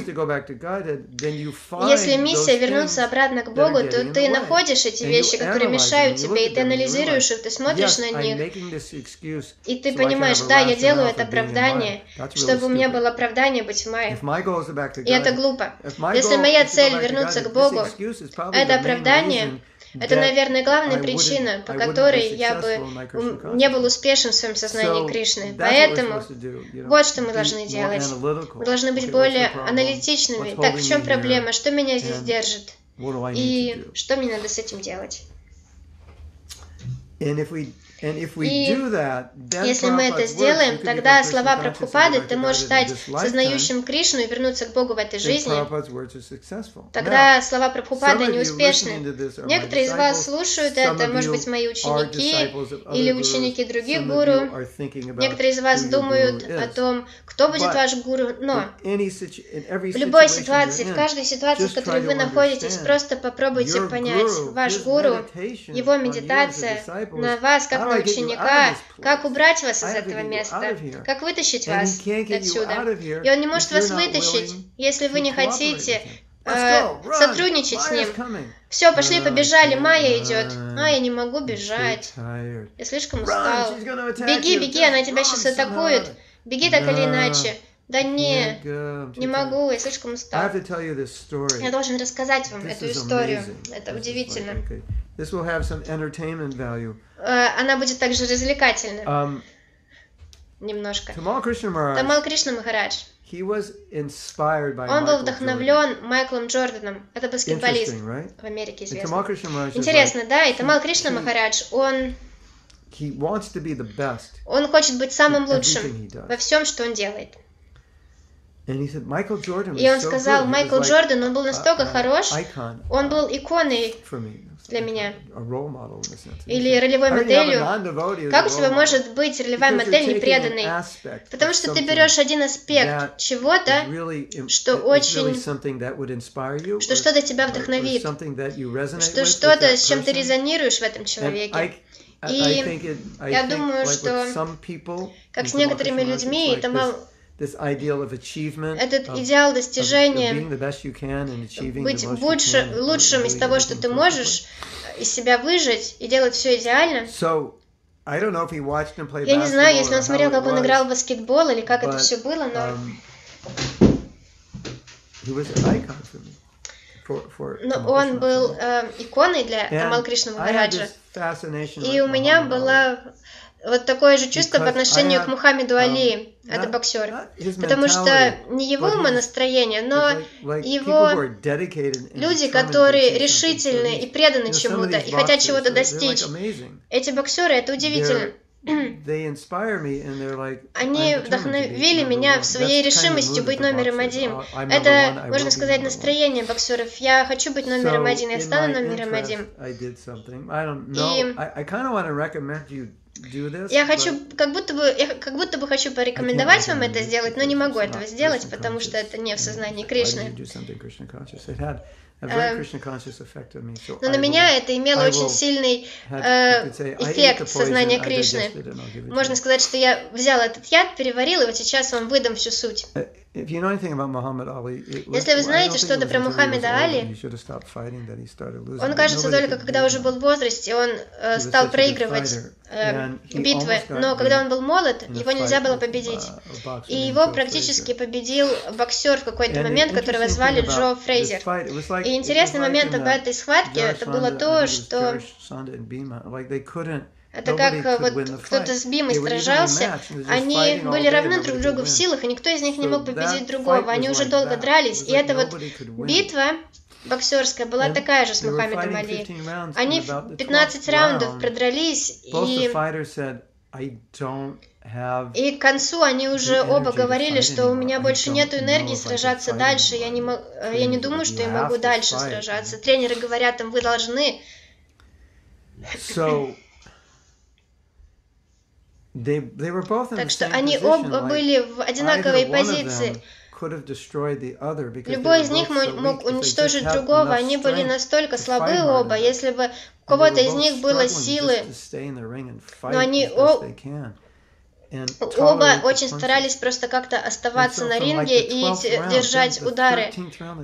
миссия вернуться обратно к Богу, то ты находишь эти вещи, которые мешают тебе, и ты анализируешь их, ты смотришь на них, и ты понимаешь, да, я делаю это оправдание, чтобы у меня было оправдание быть в Майе. И это глупо. Если моя цель вернуться к Богу, это оправдание, это, наверное, главная причина, по которой я бы не был успешен в своем сознании Кришны. Поэтому вот что мы должны делать. Мы должны быть более аналитичными. Так, в чем проблема? Что меня здесь держит? И что мне надо с этим делать? И если мы это сделаем, тогда слова Прабхупады, ты можешь стать сознающим Кришну и вернуться к Богу в этой жизни. Тогда слова Прабхупады не успешны. Некоторые из вас слушают это, может быть, мои ученики или ученики других гуру. Некоторые из вас думают о том, кто будет ваш гуру. Но в любой ситуации, в каждой ситуации, в которой вы находитесь, просто попробуйте понять ваш гуру, его медитация на вас, как на ученика, как убрать вас из этого места, как вытащить вас отсюда. И он не может вас вытащить, если вы не хотите сотрудничать с ним. Все, пошли, побежали, Майя идет. Я не могу бежать. Я слишком устал. Беги, беги, она тебя сейчас атакует. Беги так или иначе. Да не могу, я слишком устал. Я должен рассказать вам эту историю. Это удивительно. Она будет также развлекательной. Немножко. Тамал Кришна Махарадж. Он был вдохновлен Майклом Джорданом. Это баскетболист в Америке известный. Интересно, да? И Тамал Кришна Махарадж, он хочет быть самым лучшим во всем, что он делает. И он сказал, Майкл Джордан, он был настолько хорош, он был иконой для меня. Или ролевой моделью. Как у тебя может быть ролевая модель непреданной? Потому что ты берешь один аспект чего-то, что что-то тебя вдохновит, что что-то, с чем ты резонируешь в этом человеке. И я думаю, что как с некоторыми людьми, этот идеал достижения, быть лучшим из того, что ты можешь, из себя выжить и делать все идеально. Я не знаю, если он смотрел, как он играл в баскетбол, или как это все было, но он был иконой для Тамал Кришна Махараджа. И у меня было вот такое же чувство по отношению к Мухаммеду Али, это боксер. Потому что не его умонастроение, но его люди, которые решительны и преданы чему-то, и хотят чего-то достичь. Эти боксеры, это удивительно. Они вдохновили меня в своей решимости быть номером один. Это, можно сказать, настроение боксеров. Я хочу быть номером один, я стану номером один. И я хочу, как будто бы хочу порекомендовать вам это сделать, но не могу этого сделать, потому что это не в сознании Кришны. Но на меня это имело очень сильный эффект сознания Кришны. Можно сказать, что я взял этот яд, переварил, и вот сейчас вам выдам всю суть. Если вы знаете что-то про Мухаммеда Али, он, кажется, только когда уже был в возрасте, он стал проигрывать битвы, но когда он был молод, его нельзя было победить. И его практически победил боксер в какой-то момент, которого звали Джо Фрейзер. И интересный момент об этой схватке, это было то, что это как вот кто-то с Бимой сражался, они были равны друг другу в силах, и никто из них не мог победить другого, они уже долго дрались, и эта вот битва боксерская была такая же с Мухаммедом Али. Они в 15 раундов продрались, и к концу они уже оба говорили, что у меня больше нет энергии сражаться дальше, я не думаю, что я могу дальше сражаться. Тренеры говорят им, вы должны... Так что они оба были в одинаковой позиции. Любой из них мог уничтожить другого. Они были настолько слабы оба. Если бы у кого-то из них было силы, но они оба очень старались просто как-то оставаться на ринге и держать удары.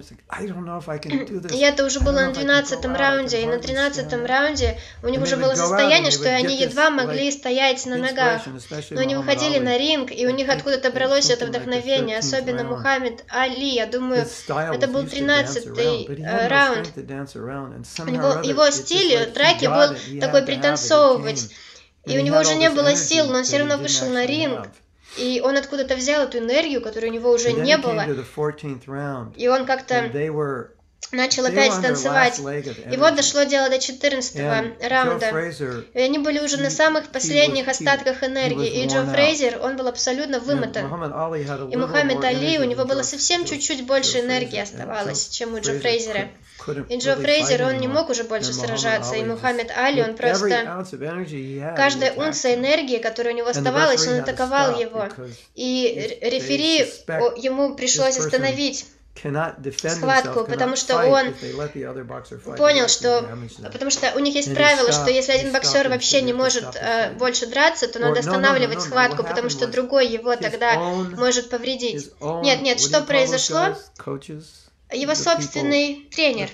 И это уже было на 12-м раунде. И на 13-м раунде у них уже было состояние, что они едва могли стоять на ногах. Но они выходили на ринг, и у них откуда-то бралось это вдохновение. Особенно Мухаммед Али, я думаю, это был 13-й раунд. Его стиль драки был такой пританцовывать. И у него уже не было сил, но он все равно вышел на ринг. И он откуда-то взял эту энергию, которой у него уже не было. И он как-то начал опять танцевать. И вот дошло дело до 14-го раунда. И они были уже на самых последних остатках энергии. И Джо Фрейзер, он был абсолютно вымотан. И Мухаммед Али, у него было совсем чуть-чуть больше энергии оставалось, чем у Джо Фрейзера. И Джо Фрейзер, он не мог уже больше сражаться, и Мухаммед Али, он просто... Каждая унция энергии, которая у него оставалась, он атаковал его. И рефери, ему пришлось остановить схватку, потому что он понял, что... Потому что у них есть правило, что если один боксер вообще не может больше драться, то надо останавливать схватку, потому что другой его тогда может повредить. Нет, что произошло? его собственный тренер.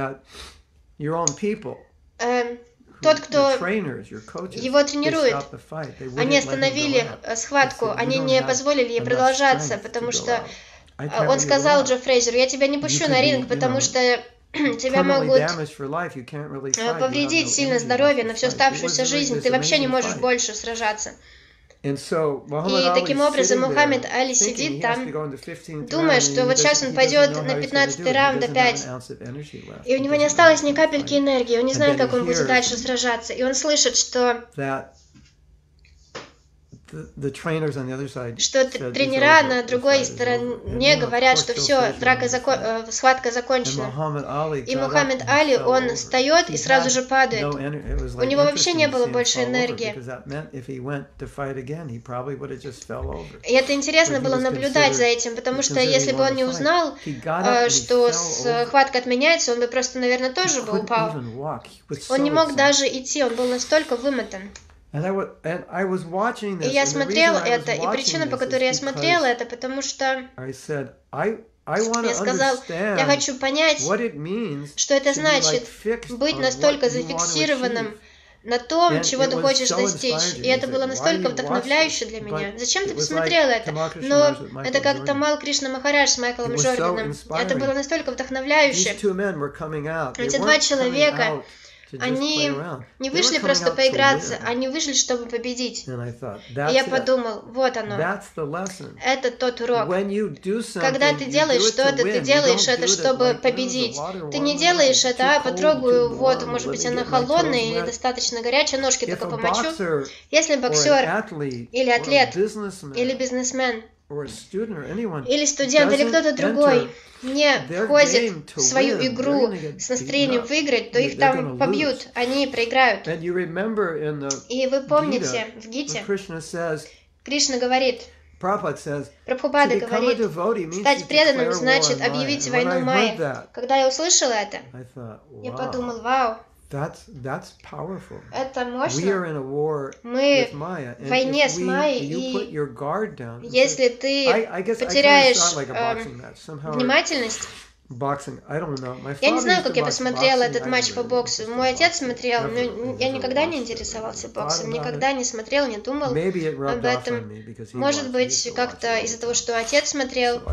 Тот, кто его тренирует. Они остановили схватку, они не позволили ей продолжаться, потому что он сказал Джо Фрейзеру: я тебя не пущу на ринг, потому что тебя могут повредить сильно здоровье на всю оставшуюся жизнь, ты вообще не можешь больше сражаться. И таким образом Мухаммед Али сидит там, думая, что вот сейчас он пойдет на 15-й раунд опять, и у него не осталось ни капельки энергии, он не знает, как он будет дальше сражаться, и он слышит, что тренера на другой стороне говорят, что все, схватка закончена. И Мухаммед Али, он встает и сразу же падает. У него вообще не было больше энергии. И это интересно было наблюдать за этим, потому что если бы он не узнал, что схватка отменяется, он бы просто, наверное, тоже бы упал. Он не мог даже идти, он был настолько вымотан. И я смотрел это, и причина, по которой я смотрел это, потому что я сказал, я хочу понять, что это значит быть настолько зафиксированным на том, чего ты хочешь достичь. И это было настолько вдохновляюще для меня. Зачем ты посмотрел это? Но это как Тамал Кришна Махарадж с Майклом Джорданом. Это было настолько вдохновляюще. Эти два человека, они не вышли просто поиграться, они вышли, чтобы победить. И я подумал, вот оно. Это тот урок. Когда ты делаешь что-то, ты делаешь это, чтобы победить. Ты не делаешь это, потрогаю воду, может быть, она холодная или достаточно горячая, ножки только помочу. Если боксер или атлет, или бизнесмен, или студент, или кто-то другой не входит в свою игру с настроением выиграть, то их там побьют, они проиграют. И вы помните, в Гите Кришна говорит, Прабхупада говорит, стать преданным значит объявить войну Майе. Когда я услышал это, я подумал, вау, это мощно. Мы в войне с Майей, и если ты потеряешь внимательность, я не знаю, как я посмотрела этот матч по боксу. Мой отец смотрел, но я никогда не интересовался боксом, никогда не смотрел, не думал об этом. Может быть, как-то из-за того, что отец смотрел.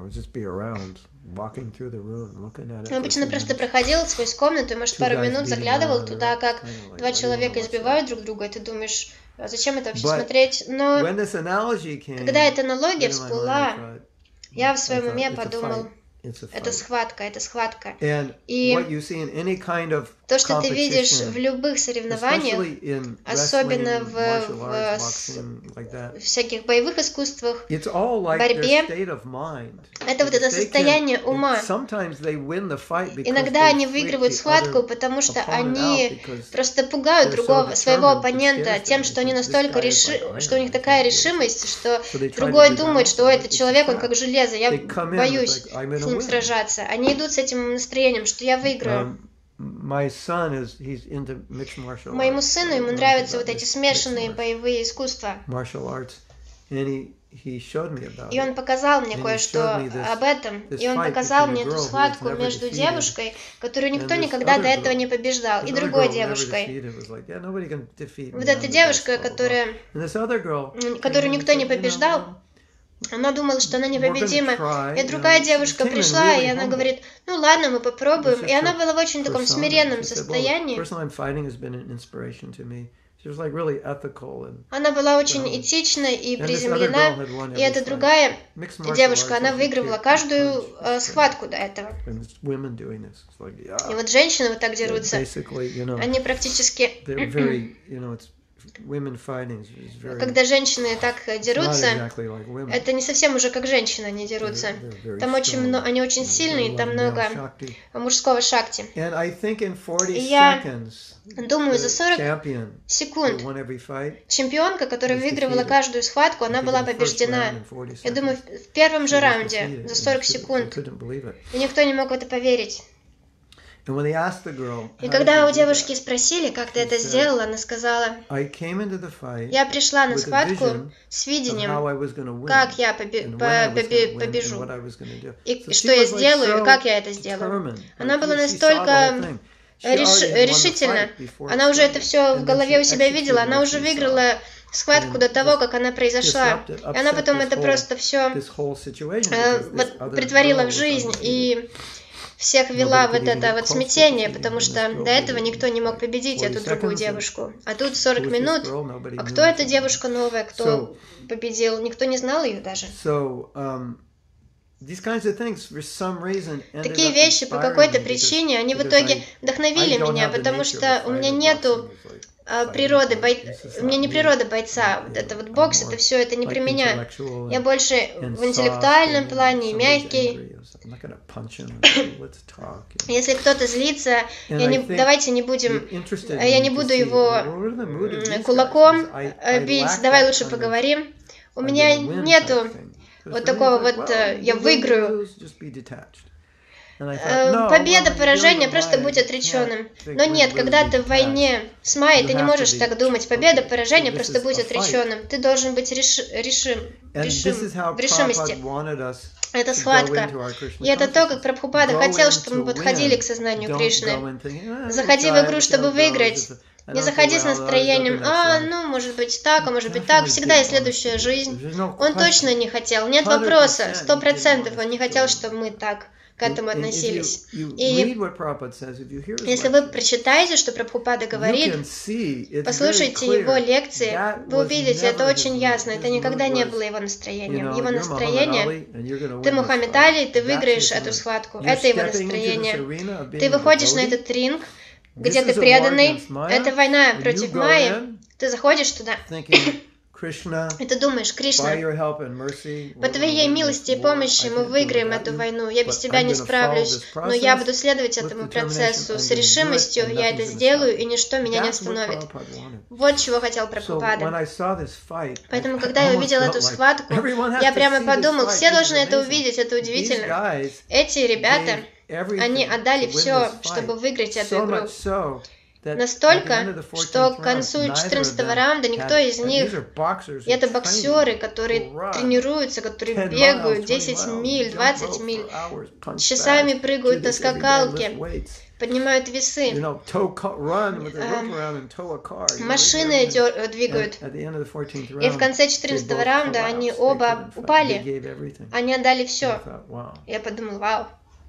Он обычно просто проходил сквозь комнату и, может, пару минут заглядывал туда, как два человека избивают друг друга, и ты думаешь, зачем это вообще смотреть? Но когда эта аналогия всплыла, я в своем уме подумал, это схватка, это схватка. И то, что ты видишь в любых соревнованиях, особенно в всяких боевых искусствах, борьбе, это вот это состояние ума. Иногда они выигрывают схватку, потому что они просто пугают своего оппонента тем, что они настолько что у них такая решимость, что другой думает, что этот человек, он как железо, я боюсь с ним сражаться. Они идут с этим настроением, что я выиграю. Моему сыну, ему нравятся вот эти смешанные боевые искусства. И он показал мне кое-что об этом, и он показал мне эту схватку между девушкой, которую никто никогда до этого не побеждал, и другой девушкой. Вот эта девушка, которую никто не побеждал, она думала, что она непобедима. И другая девушка пришла, и она говорит, ну ладно, мы попробуем. И она была в очень таком смиренном состоянии. Она была очень этична и приземлена. И эта другая девушка, она выигрывала каждую схватку до этого. И вот женщины вот так дерутся. Они практически... Когда женщины так дерутся, это не совсем уже как женщины они дерутся. Там они очень сильные, там много мужского шакти. И я думаю, за 40 секунд чемпионка, которая выигрывала каждую схватку, она была побеждена. Я думаю, в первом же раунде, за 40 секунд. И никто не мог в это поверить. И когда у девушки спросили, как ты это сделала, она сказала: я пришла на схватку с видением, как я побежу, и что я сделаю, и как я это сделаю. Она была настолько решительна, она уже это все в голове у себя видела, она уже выиграла схватку до того, как она произошла. И она потом это просто все притворила в жизнь и всех ввела в это вот смятение, потому что до этого никто не мог победить эту другую девушку. А тут 40 минут, а кто эта девушка новая, кто победил, никто не знал ее даже. Такие вещи по какой-то причине, они в итоге вдохновили меня, потому что у меня нету природы, у меня не природа бойца, вот это вот бокс, это все, это не про меня. Я больше в интеллектуальном плане, мягкий. Если кто-то злится, давайте не будем, я не буду его кулаком бить, давай лучше поговорим. У меня нету вот такого вот, я выиграю. Победа, поражение, просто будь отреченным. Но нет, когда ты в войне с Майей, ты не можешь так думать. Победа, поражение, просто будь отреченным. Ты должен быть в решимости. Это схватка. И это то, как Прабхупада хотел, чтобы мы подходили к сознанию Кришны. Заходи в игру, чтобы выиграть. Не заходи с настроением: ну, может быть так, а может быть так. Всегда есть следующая жизнь. Он точно не хотел. Нет вопроса. 100% он не хотел, чтобы мы так к этому относились. И если вы прочитаете, что Прабхупада говорит, послушайте его лекции, вы увидите, это очень ясно. Это никогда не было его настроением. Его настроение: ты Мухаммед Али, ты выиграешь эту схватку. Это его настроение. Ты выходишь на этот ринг, где ты преданный. Это война против Майи. Ты заходишь туда, и ты думаешь: Кришна, по твоей милости и помощи мы выиграем эту войну. Я без тебя не справлюсь, но я буду следовать этому процессу с решимостью. Я это сделаю, и ничто меня не остановит. Вот чего хотел Прабхупада. Поэтому, когда я увидел эту схватку, я прямо подумал: все должны это увидеть, это удивительно. Эти ребята, они отдали все, чтобы выиграть эту игру. Настолько, что к концу 14-го раунда никто из них, и это боксеры, которые тренируются, которые бегают 10 миль, 20 миль, часами прыгают на скакалке, поднимают весы, машины двигают. И в конце 14-го раунда они оба упали, они отдали все. Я подумал: вау.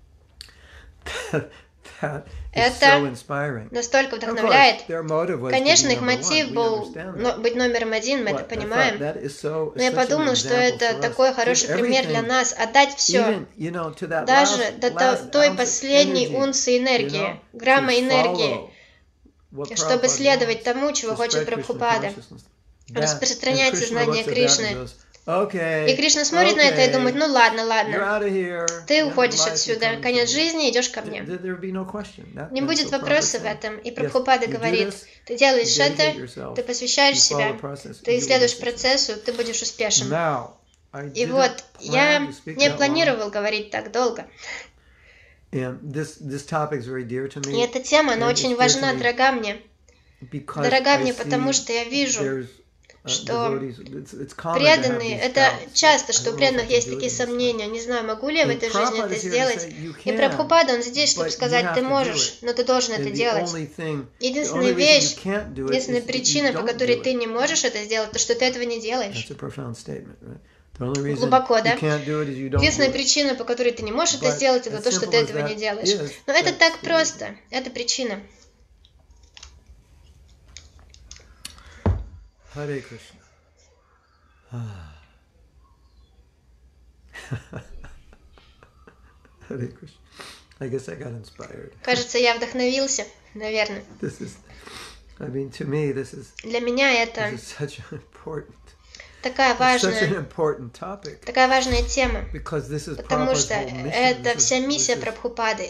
Это настолько вдохновляет. Конечно, их мотив был быть номером один, мы это понимаем. Но я подумал, что это такой хороший пример для нас. Отдать все, даже до той последней унции энергии, грамма энергии, чтобы следовать тому, чего хочет Прабхупада. Распространять сознание Кришны. И Кришна смотрит на это и думает: ну ладно, ты уходишь отсюда, конец жизни, идешь ко мне. Не будет вопроса в этом. И Прабхупада говорит: ты делаешь это, ты посвящаешь себя, ты следуешь процессу, ты будешь успешен. И вот, я не планировал говорить так долго. И эта тема, она очень важна, дорога мне. Дорога мне, потому что я вижу, что преданные, это часто, что у преданных есть такие сомнения: не знаю, могу ли я в этой жизни это сделать. И Прабхупада, он здесь, чтобы сказать: ты можешь, но ты должен это делать. Единственная вещь, единственная причина, по которой ты не можешь это сделать, то что ты этого не делаешь. Глубоко, да? Единственная причина, по которой ты не можешь это сделать, это то, что ты этого не делаешь. Но это так просто, это причина. Hare Krishna. Hare Krishna. I guess I got inspired. Кажется, я вдохновился, наверное. Для меня это такая важная тема, потому что это вся миссия Прабхупады.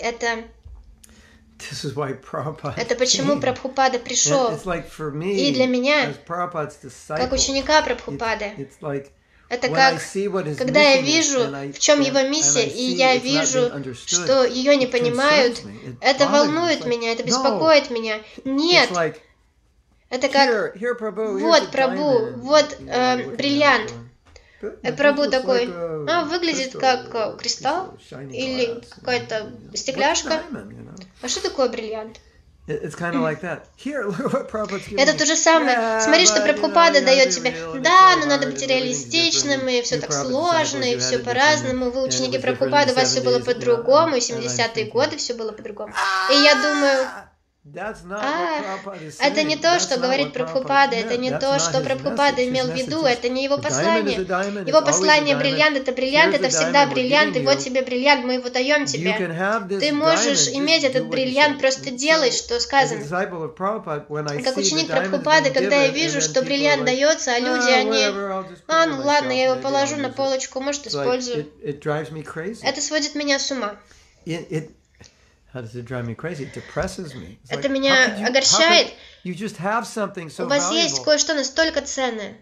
Это почему Прабхупада пришел. И для меня, как ученика Прабхупады, Это как, когда я вижу, в чем его миссия, и я вижу, что ее не понимают, это волнует меня, это беспокоит меня. Нет, это как, вот Прабху, вот бриллиант. Прабху такой, выглядит как кристалл или какая-то стекляшка. А что такое бриллиант? Это то же самое. Смотри, что Прабхупада дает тебе. Да, но надо быть реалистичным, и все так сложно, и все по-разному. Вы, ученики Прабхупады, у вас все было по-другому, и 70-е годы все было по-другому. И я думаю, это не то, что говорит Прабхупада, это не то, что Прабхупада имел в виду, это не его послание. Его послание бриллиант, это всегда бриллиант, и вот тебе бриллиант, мы его даем тебе. Ты можешь иметь этот бриллиант, просто делай, что сказано. Как ученик Прабхупады, когда я вижу, что бриллиант дается, а люди, они, ну ладно, я его положу на полочку, может, использую. Это сводит меня с ума. Это меня огорчает. У вас есть кое-что настолько ценное.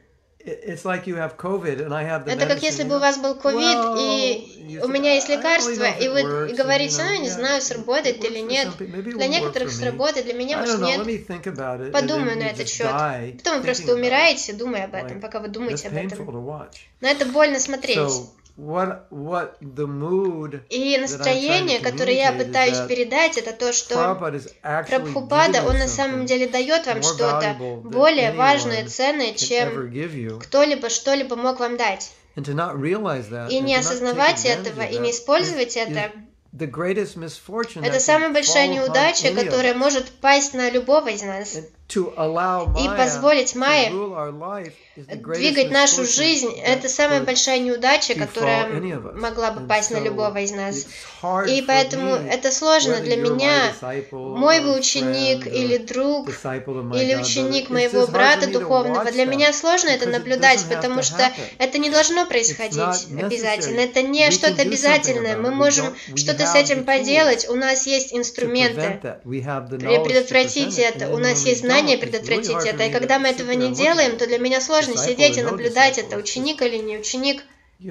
Это как если бы у вас был ковид, и у меня есть лекарство, и вы говорите, я не знаю, сработает или нет. Для некоторых сработает, для меня, может, нет. Подумаю на этот счет. Потом вы просто умираете, думая об этом, пока вы думаете об этом. Но это больно смотреть. И настроение, которое я пытаюсь передать, это то, что Прабхупада, он на самом деле дает вам что-то более важное, ценное, чем кто-либо что-либо мог вам дать. И не осознавать этого, и не использовать это, это самая большая неудача, которая может пасть на любого из нас. И позволить Майе двигать нашу жизнь, это самая большая неудача, которая могла бы пасть на любого из нас. И поэтому это сложно для меня, мой вы ученик или друг, или ученик моего брата духовного. Для меня сложно это наблюдать, потому что это не должно происходить обязательно. Это не что-то обязательное. Мы можем что-то с этим поделать. У нас есть инструменты предотвратить это. У нас есть знания предотвратить это. И когда мы этого не делаем, то для меня сложно сидеть и наблюдать это, ученик или не ученик.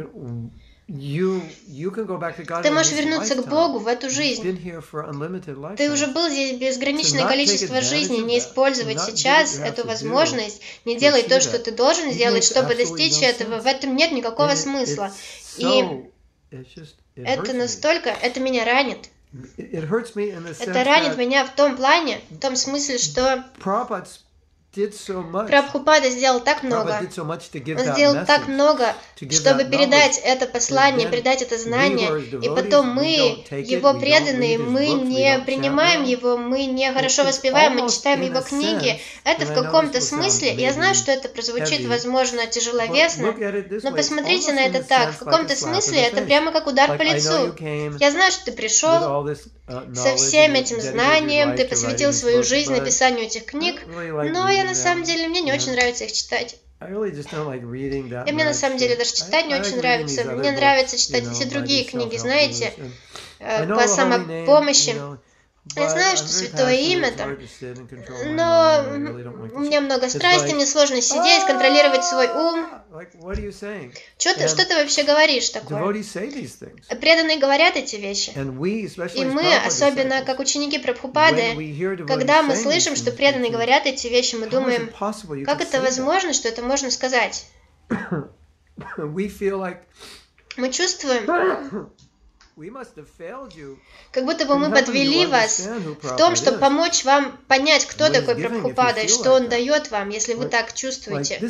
Ты можешь вернуться к Богу в эту жизнь. Ты уже был здесь безграничное количество жизней. Не использовать сейчас эту возможность, не делай то, что ты должен сделать, чтобы достичь этого. В этом нет никакого смысла. И это настолько, это меня ранит. Это ранит меня в том плане, в том смысле, что Прабхупада сделал так много. Он сделал так много, чтобы передать это послание, передать это знание. И потом мы, его преданные, мы не принимаем его, мы не хорошо воспеваем, мы не читаем его книги. Это в каком-то смысле, я знаю, что это прозвучит, возможно, тяжеловесно, но посмотрите на это так. В каком-то смысле это прямо как удар по лицу. Я знаю, что ты пришел со всем этим знанием, ты посвятил свою жизнь написанию этих книг, но на самом деле мне не очень нравится их читать. И мне на самом деле даже читать не очень нравится. Мне нравится читать все другие книги, знаете, по самопомощи. Я знаю, что святое имя там, но у меня много страсти, мне сложно сидеть, контролировать свой ум. Что ты вообще говоришь такое? Преданные говорят эти вещи. И мы, особенно как ученики Прабхупады, когда мы слышим, что преданные говорят эти вещи, мы думаем, как это возможно, что это можно сказать? Мы чувствуем, как будто бы мы подвели вас в том, чтобы помочь вам понять, кто такой Прабхупада и что он дает вам, если вы так чувствуете.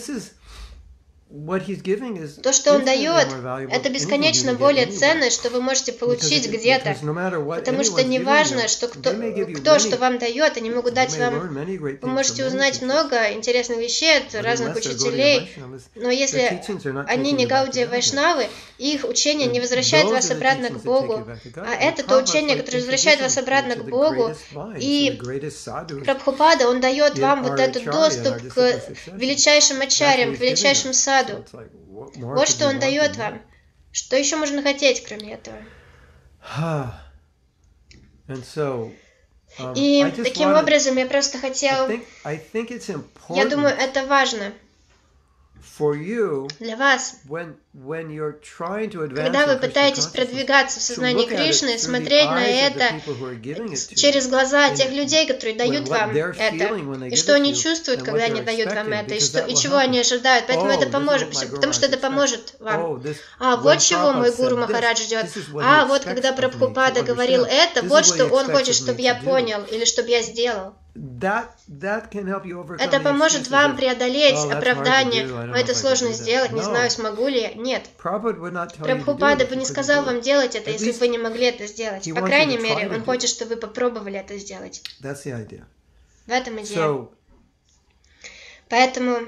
То, что он дает, это бесконечно более ценное, что вы можете получить где-то. Потому что не важно, что кто что вам дает, они могут дать вам... Вы можете узнать много интересных вещей от разных учителей, но если они не Гаудия Вайшнавы, их учение не возвращает вас обратно к Богу, а это то учение, которое возвращает вас обратно к Богу, и Прабхупада, он дает вам вот этот доступ к величайшим ачарьям, к величайшим саду. Вот что он дает вам. Что еще можно хотеть, кроме этого? И таким образом я просто хотел... Я думаю, это важно. Для вас, когда вы пытаетесь продвигаться в сознании Кришны, смотреть на это через глаза тех людей, которые дают вам это, и что они чувствуют, когда они дают вам это, и чего они ожидают. Поэтому это поможет, потому что это поможет вам. А вот чего мой гуру Махарадж ждет. А вот когда Прабхупада говорил это, вот что он хочет, чтобы я понял или чтобы я сделал. Это поможет вам преодолеть оправдание. Это сложно сделать, не знаю, смогу ли я. Нет. Прабхупада бы не сказал вам делать это, если бы вы не могли это сделать. По крайней мере, он хочет, чтобы вы попробовали это сделать. В этом идея. Поэтому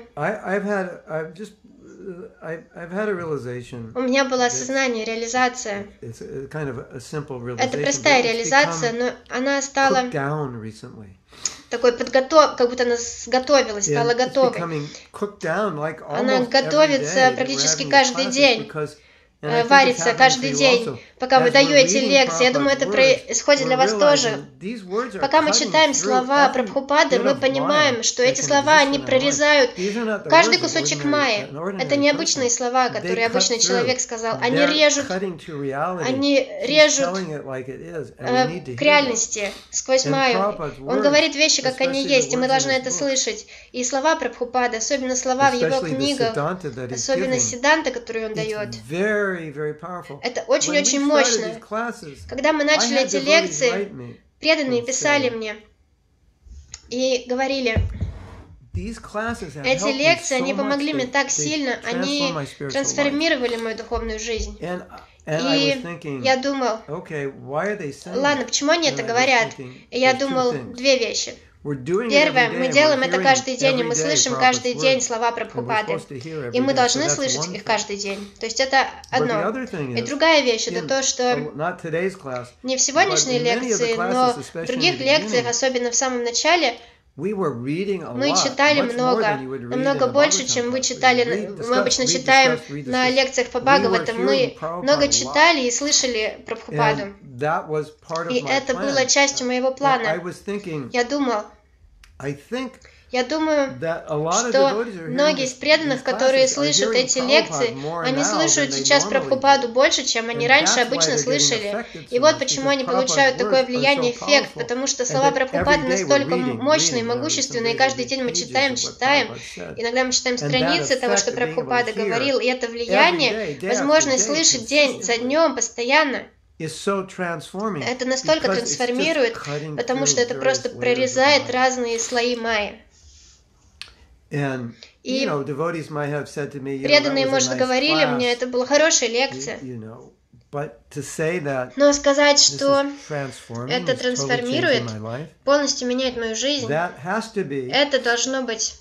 у меня было осознание, реализация. Это простая реализация, но она стала такой подготовкой, как будто она готовилась, стала готовой. Она готовится практически каждый день. Варится каждый день, пока вы даете лекции. Я думаю, это происходит для вас тоже. Пока мы читаем слова Прабхупады, мы понимаем, что эти слова, они прорезают каждый кусочек майя. Это необычные слова, которые обычный человек сказал. Они режут к реальности, сквозь майю. Он говорит вещи, как они есть, и мы должны это слышать. И слова Прабхупады, особенно слова в его книгах, особенно Сиддханта, которые он дает, это очень-очень мощно. Когда мы начали эти лекции, преданные писали мне и говорили, эти лекции, они помогли мне так сильно, они трансформировали мою духовную жизнь. И я думал, ладно, почему они это говорят? И я думал две вещи. Первое, мы делаем это каждый день, и мы слышим каждый день слова Прабхупады, и мы должны слышать их каждый день. То есть это одно. И другая вещь, это то, что не в сегодняшней лекции, но в других лекциях, особенно в самом начале, мы читали много, намного больше, чем вы читали. Мы обычно читаем на лекциях по Бхагаватам. Мы много читали и слышали Прабхупаду. И это было частью моего плана. Я думаю, что многие из преданных, которые слышат эти лекции, они слышат сейчас Прабхупаду больше, чем они раньше обычно слышали. И вот почему они получают такое влияние, эффект, потому что слова Прабхупады настолько мощные, могущественные, и каждый день мы читаем. Иногда мы читаем страницы того, что Прабхупада говорил, и это влияние, возможность слышать день за днем постоянно, это настолько трансформирует, потому что это просто прорезает разные слои майя. И преданные, может, говорили мне, это была хорошая лекция. Но сказать, что это трансформирует, полностью меняет мою жизнь, это должно быть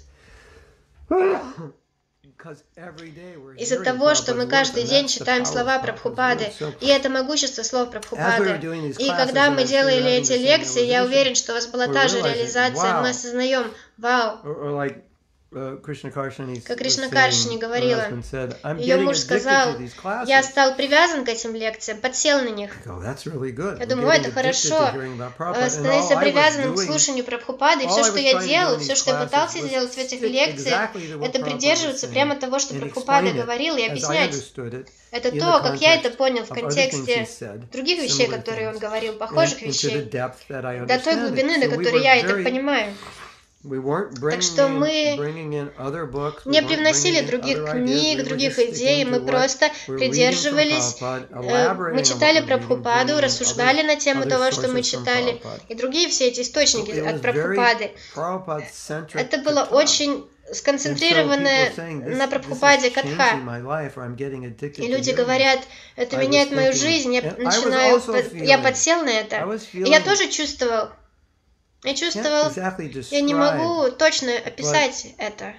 из-за того, что мы каждый день читаем слова Прабхупады, и это могущество слов Прабхупады. И когда мы делали эти лекции, я уверен, что у вас была та же реализация, мы осознаем, вау, как Кришна Каршини говорила, ее муж сказал, я стал привязан к этим лекциям, подсел на них. Я думаю, это хорошо, становиться привязанным к слушанию Прабхупады, и все, что я делал, все, что я пытался сделать в этих лекциях, это придерживаться прямо того, что Прабхупада говорил, и объяснять. Это то, как я это понял в контексте других вещей, которые он говорил, похожих вещей, до той глубины, до которой я это понимаю. Так что мы не привносили других книг, других идей, мы просто придерживались, мы читали Прабхупаду, рассуждали на тему того, что мы читали, и другие все эти источники от Прабхупады. Это было очень сконцентрированное на Прабхупаде катха. И люди говорят, это меняет мою жизнь, я подсел на это. И я тоже чувствовал. Я чувствовал, я не могу точно описать это.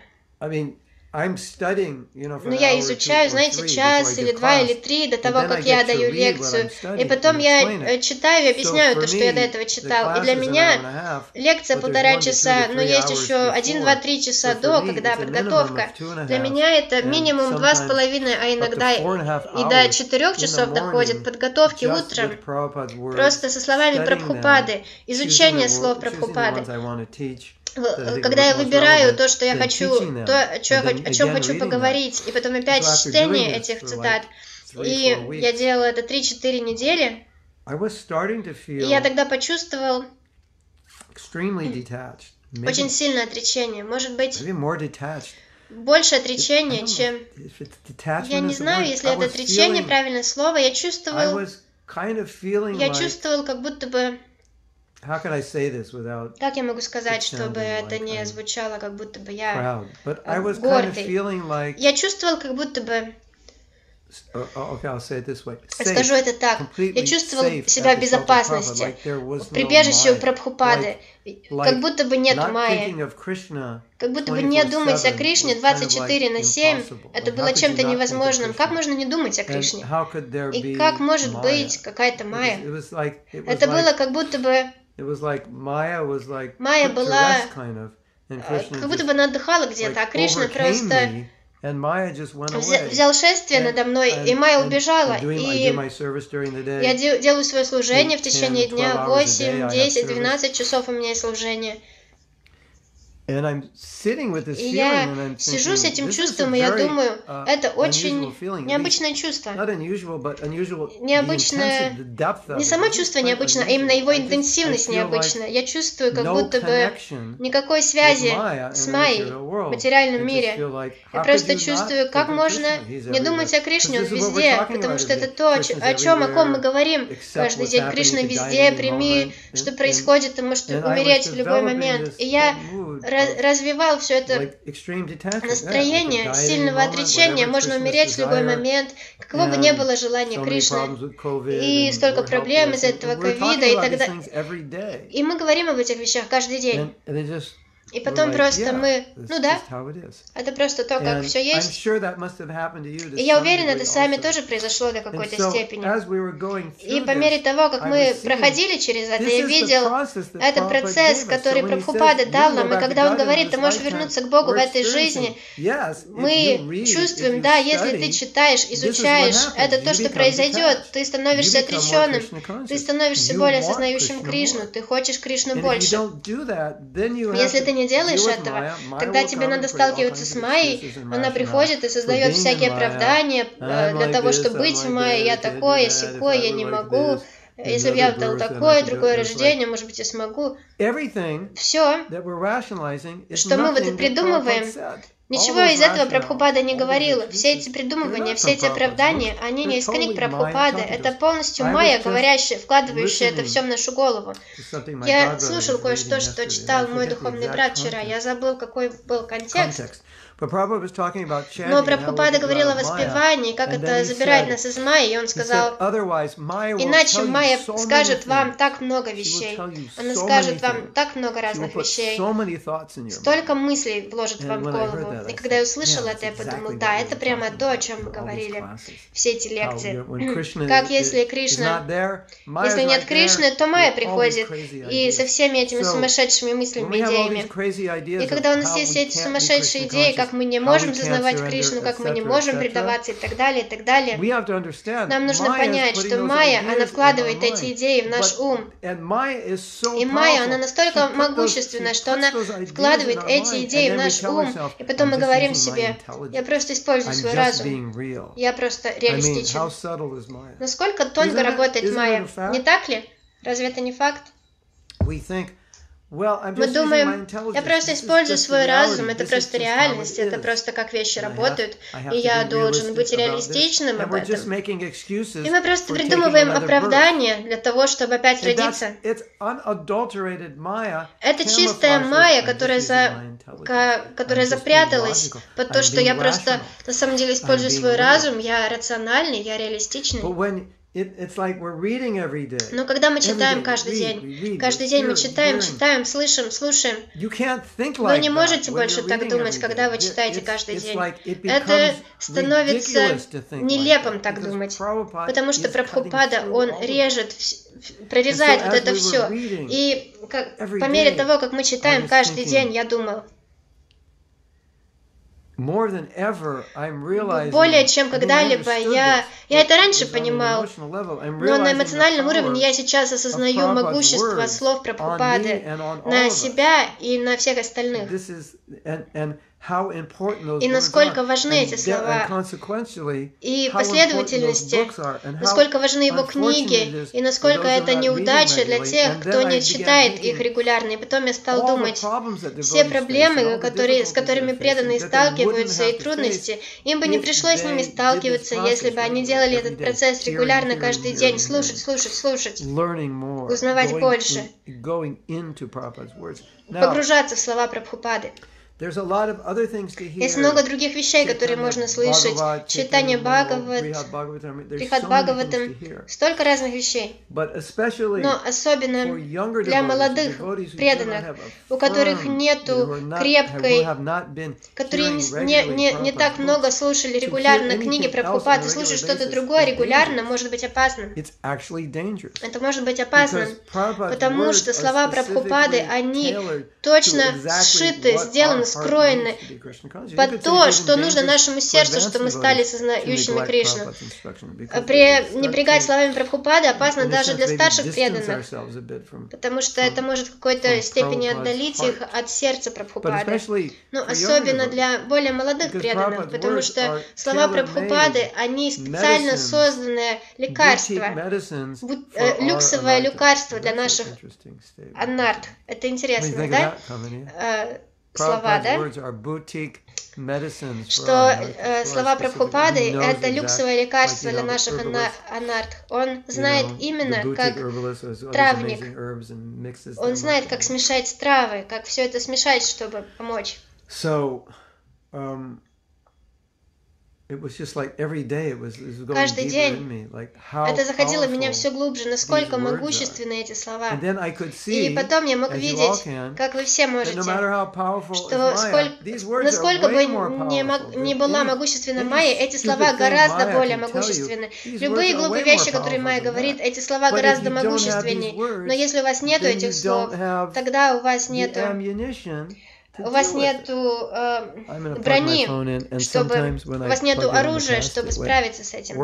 Но я изучаю, знаете, час или два или три до того, как я даю лекцию. И потом я читаю и объясняю то, что я до этого читал. И для меня лекция 1,5 часа, но есть еще 1, 2, 3 часа до, когда подготовка. Для меня это минимум 2,5, а иногда и до 4 часов доходит подготовки утром. Просто со словами Прабхупады, изучение слов Прабхупады. когда я выбираю то, что я хочу, то, о чем хочу поговорить, и потом опять чтение этих цитат, и я делала это 3-4 недели, и я тогда почувствовал очень сильное отречение, может быть, больше отречения, чем... Я не знаю, если это отречение правильное слово, я чувствовал, как будто бы... Как я могу сказать, чтобы это не звучало, как будто бы я гордый? Я чувствовал, как будто бы... Скажу это так. Я чувствовал себя в безопасности, в прибежище у Прабхупады, как будто бы нет майи, как будто бы не думать о Кришне 24/7, это было чем-то невозможным. Как можно не думать о Кришне? И как может быть какая-то майя? Это было как будто бы... Майя была... Как будто бы она отдыхала где-то, а Кришна просто... взял шествие надо мной, и майя убежала, и я делаю свое служение в течение дня, 8, 10, 12 часов у меня есть служение. И я сижу с этим чувством, и я думаю, это очень необычное чувство. Необычное, не само чувство необычно, а именно его интенсивность необычная. Я чувствую, как будто бы никакой связи с майей в материальном мире. Я просто чувствую, как можно не думать о Кришне, он везде, потому что это то, о ком мы говорим каждый день. Кришна везде, прими, что происходит, ты можешь умереть в любой момент. И я развивал все это настроение сильного отречения, можно умереть в любой момент, какого бы ни было желания Кришны. И столько проблем из-за этого ковида и так далее. И мы говорим об этих вещах каждый день. И потом просто мы, ну да, это просто то, как все есть. И я уверен, это с вами тоже произошло до какой-то степени. И по мере того, как мы проходили через это, я видел этот процесс, который Прабхупада дал нам, и когда он говорит, ты можешь вернуться к Богу в этой жизни, мы чувствуем, да, если ты читаешь, изучаешь, это то, что произойдет, ты становишься отреченным, ты становишься более осознающим Кришну, ты хочешь Кришну больше. Если ты не делаешь этого, тогда тебе надо сталкиваться с майей, она приходит и создает всякие оправдания для того, чтобы быть в майе, я такой, я сякой, я не могу, если бы я дал такое, другое рождение, может быть, я смогу. Все, что мы вот придумываем, ничего из этого Прабхупада не говорил. Все эти придумывания, все эти оправдания, они не из книг Прабхупады. Это полностью майя, говорящая, вкладывающая это все в нашу голову. Я слушал кое-что, что читал мой духовный брат вчера. Я забыл, какой был контекст. Но Прабхупада говорил о воспевании, как это забирает нас из майи, и он сказал, иначе майя скажет вам так много вещей, она скажет вам так много разных вещей, столько мыслей вложит вам в голову. И когда я услышал это, я подумал, да, это прямо то, о чем мы говорили, все эти лекции. Как если Кришна, если нет Кришны, то майя приходит, и со всеми этими сумасшедшими мыслями, идеями. И когда у нас есть все эти сумасшедшие идеи, как мы не можем сознавать Кришну, как мы не можем предаваться и так далее, и так далее. Нам нужно понять, что майя, она вкладывает эти идеи в наш ум. И майя, она настолько могущественна, что она вкладывает эти идеи в наш ум. И потом мы говорим себе, я просто использую свой разум. Я просто реалистичен. Насколько тонко работает майя, не так ли? Разве это не факт? Мы думаем, я просто использую свой разум, это просто реальность, это просто как вещи работают, и я должен быть реалистичным об этом. И мы просто придумываем оправдание для того, чтобы опять родиться. Это чистая майя, которая запряталась под то, что я просто на самом деле использую свой разум, я рациональный, я реалистичный. Но когда мы читаем каждый день мы читаем, слушаем, вы не можете больше так думать, когда вы читаете каждый день. Это становится нелепым так думать, потому что Прабхупада, он прорезает вот это все. И по мере того, как мы читаем каждый день, я думал, Более чем когда-либо я это раньше понимал, но на эмоциональном уровне я сейчас осознаю могущество слов Прабхупады на себя и на всех остальных. И насколько важны эти слова, и последовательности, насколько важны его книги, и насколько это неудача для тех, кто не читает их регулярно. И потом я стал думать, все проблемы, с которыми преданные сталкиваются, и трудности, им бы не пришлось с ними сталкиваться, если бы они делали этот процесс регулярно каждый день, слушать, узнавать больше, погружаться в слова Прабхупады. Есть много других вещей, которые можно слышать. Читание Брихад Бхагаватам, столько разных вещей. Но особенно для молодых преданных, у которых нету крепкой, которые не так много слушали регулярно книги Прабхупады, слушать что-то другое регулярно может быть опасным. Это может быть опасным, потому что слова Прабхупады, они точно сшиты, сделаны, скроены под то, что нужно нашему сердцу, что мы стали сознающими Кришну. Пренебрегать словами Прабхупады опасно даже для старших преданных, потому что это может в какой-то степени отдалить их от сердца Прабхупады. Но особенно для более молодых преданных, потому что слова Прабхупады, они специально созданное лекарство, люксовое лекарство для наших анарт. Это интересно, да? Слова, да? Что слова Прабхупады — это люксовое лекарство для наших анарт. Он знает именно, как травник. Он знает, как смешать травы, как все это смешать, чтобы помочь. Каждый день это заходило в меня все глубже, насколько могущественны эти слова. И потом я мог видеть, как вы все можете, что насколько бы ни была могущественна Майя, эти слова гораздо более могущественны. Любые глупые вещи, которые Майя говорит, эти слова гораздо могущественнее. Но если у вас нету этих слов, тогда у вас нету брони, у вас нету оружия, чтобы справиться с этим.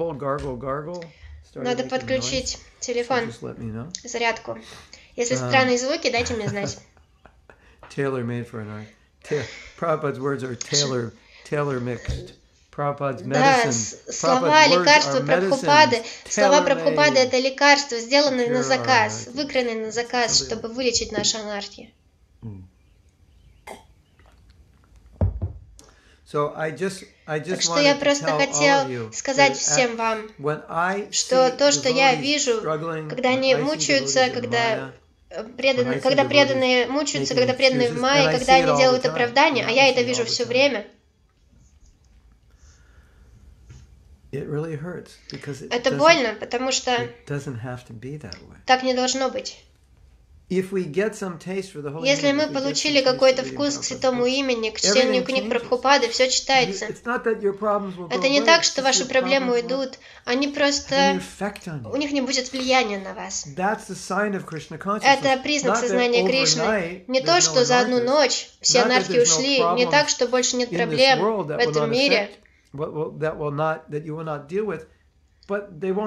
Надо подключить телефон, зарядку. Если странные звуки, дайте мне знать. Да, слова лекарства Прабхупады. Слова Прабхупады — это лекарства, сделанные на заказ, выкранные на заказ, чтобы вылечить наши анархии. Так что я просто хотел сказать всем вам, что то, что я вижу, когда они мучаются, когда преданные мучаются, когда преданные в Майе, когда они делают оправдание, а я это вижу все время, это больно, потому что так не должно быть. Если мы получили какой-то вкус к святому имени, к чтению книг Прабхупады, все читается. Это не так, что ваши проблемы уйдут, они просто... У них не будет влияния на вас. Это признак сознания Кришны. Не то, что за одну ночь все анархии ушли, не так, что больше нет проблем в этом мире. Но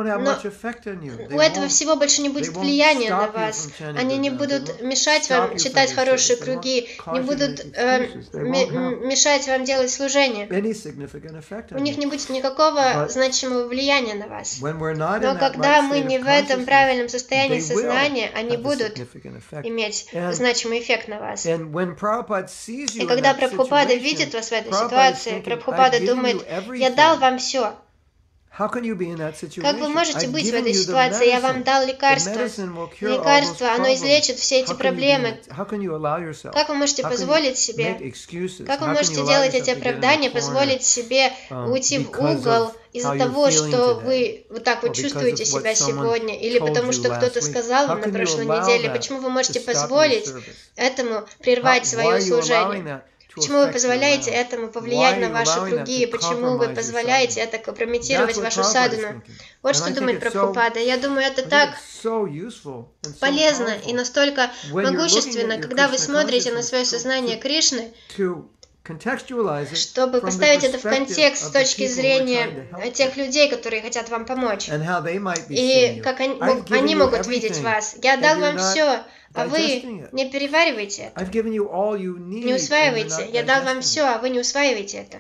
у этого всего больше не будет влияния на вас. Они не будут мешать вам читать хорошие круги, не будут мешать вам делать служение. У них не будет никакого значимого влияния на вас. Но когда мы не в этом правильном состоянии сознания, они будут иметь значимый эффект на вас. И когда Прабхупада видит вас в этой ситуации, Прабхупада думает: я дал вам все. Как вы можете быть в этой ситуации? Я вам дал лекарство. Лекарство, оно излечит все эти проблемы. Как вы можете позволить себе? Как вы можете делать эти оправдания, позволить себе уйти в угол из-за того, что вы вот так вот чувствуете себя сегодня, или потому что кто-то сказал вам на прошлой неделе? Почему вы можете позволить этому прервать свое служение? Почему вы позволяете этому повлиять на ваши круги? Почему вы позволяете это компрометировать вашу садхану? Вот что думает Прабхупада. Я думаю, это так полезно и настолько могущественно, когда вы смотрите на свое сознание Кришны, чтобы поставить это в контекст с точки зрения тех людей, которые хотят вам помочь, и как они могут видеть вас. Я дал вам все, а вы не перевариваете это, не усваиваете. Я дал вам все, а вы не усваиваете это.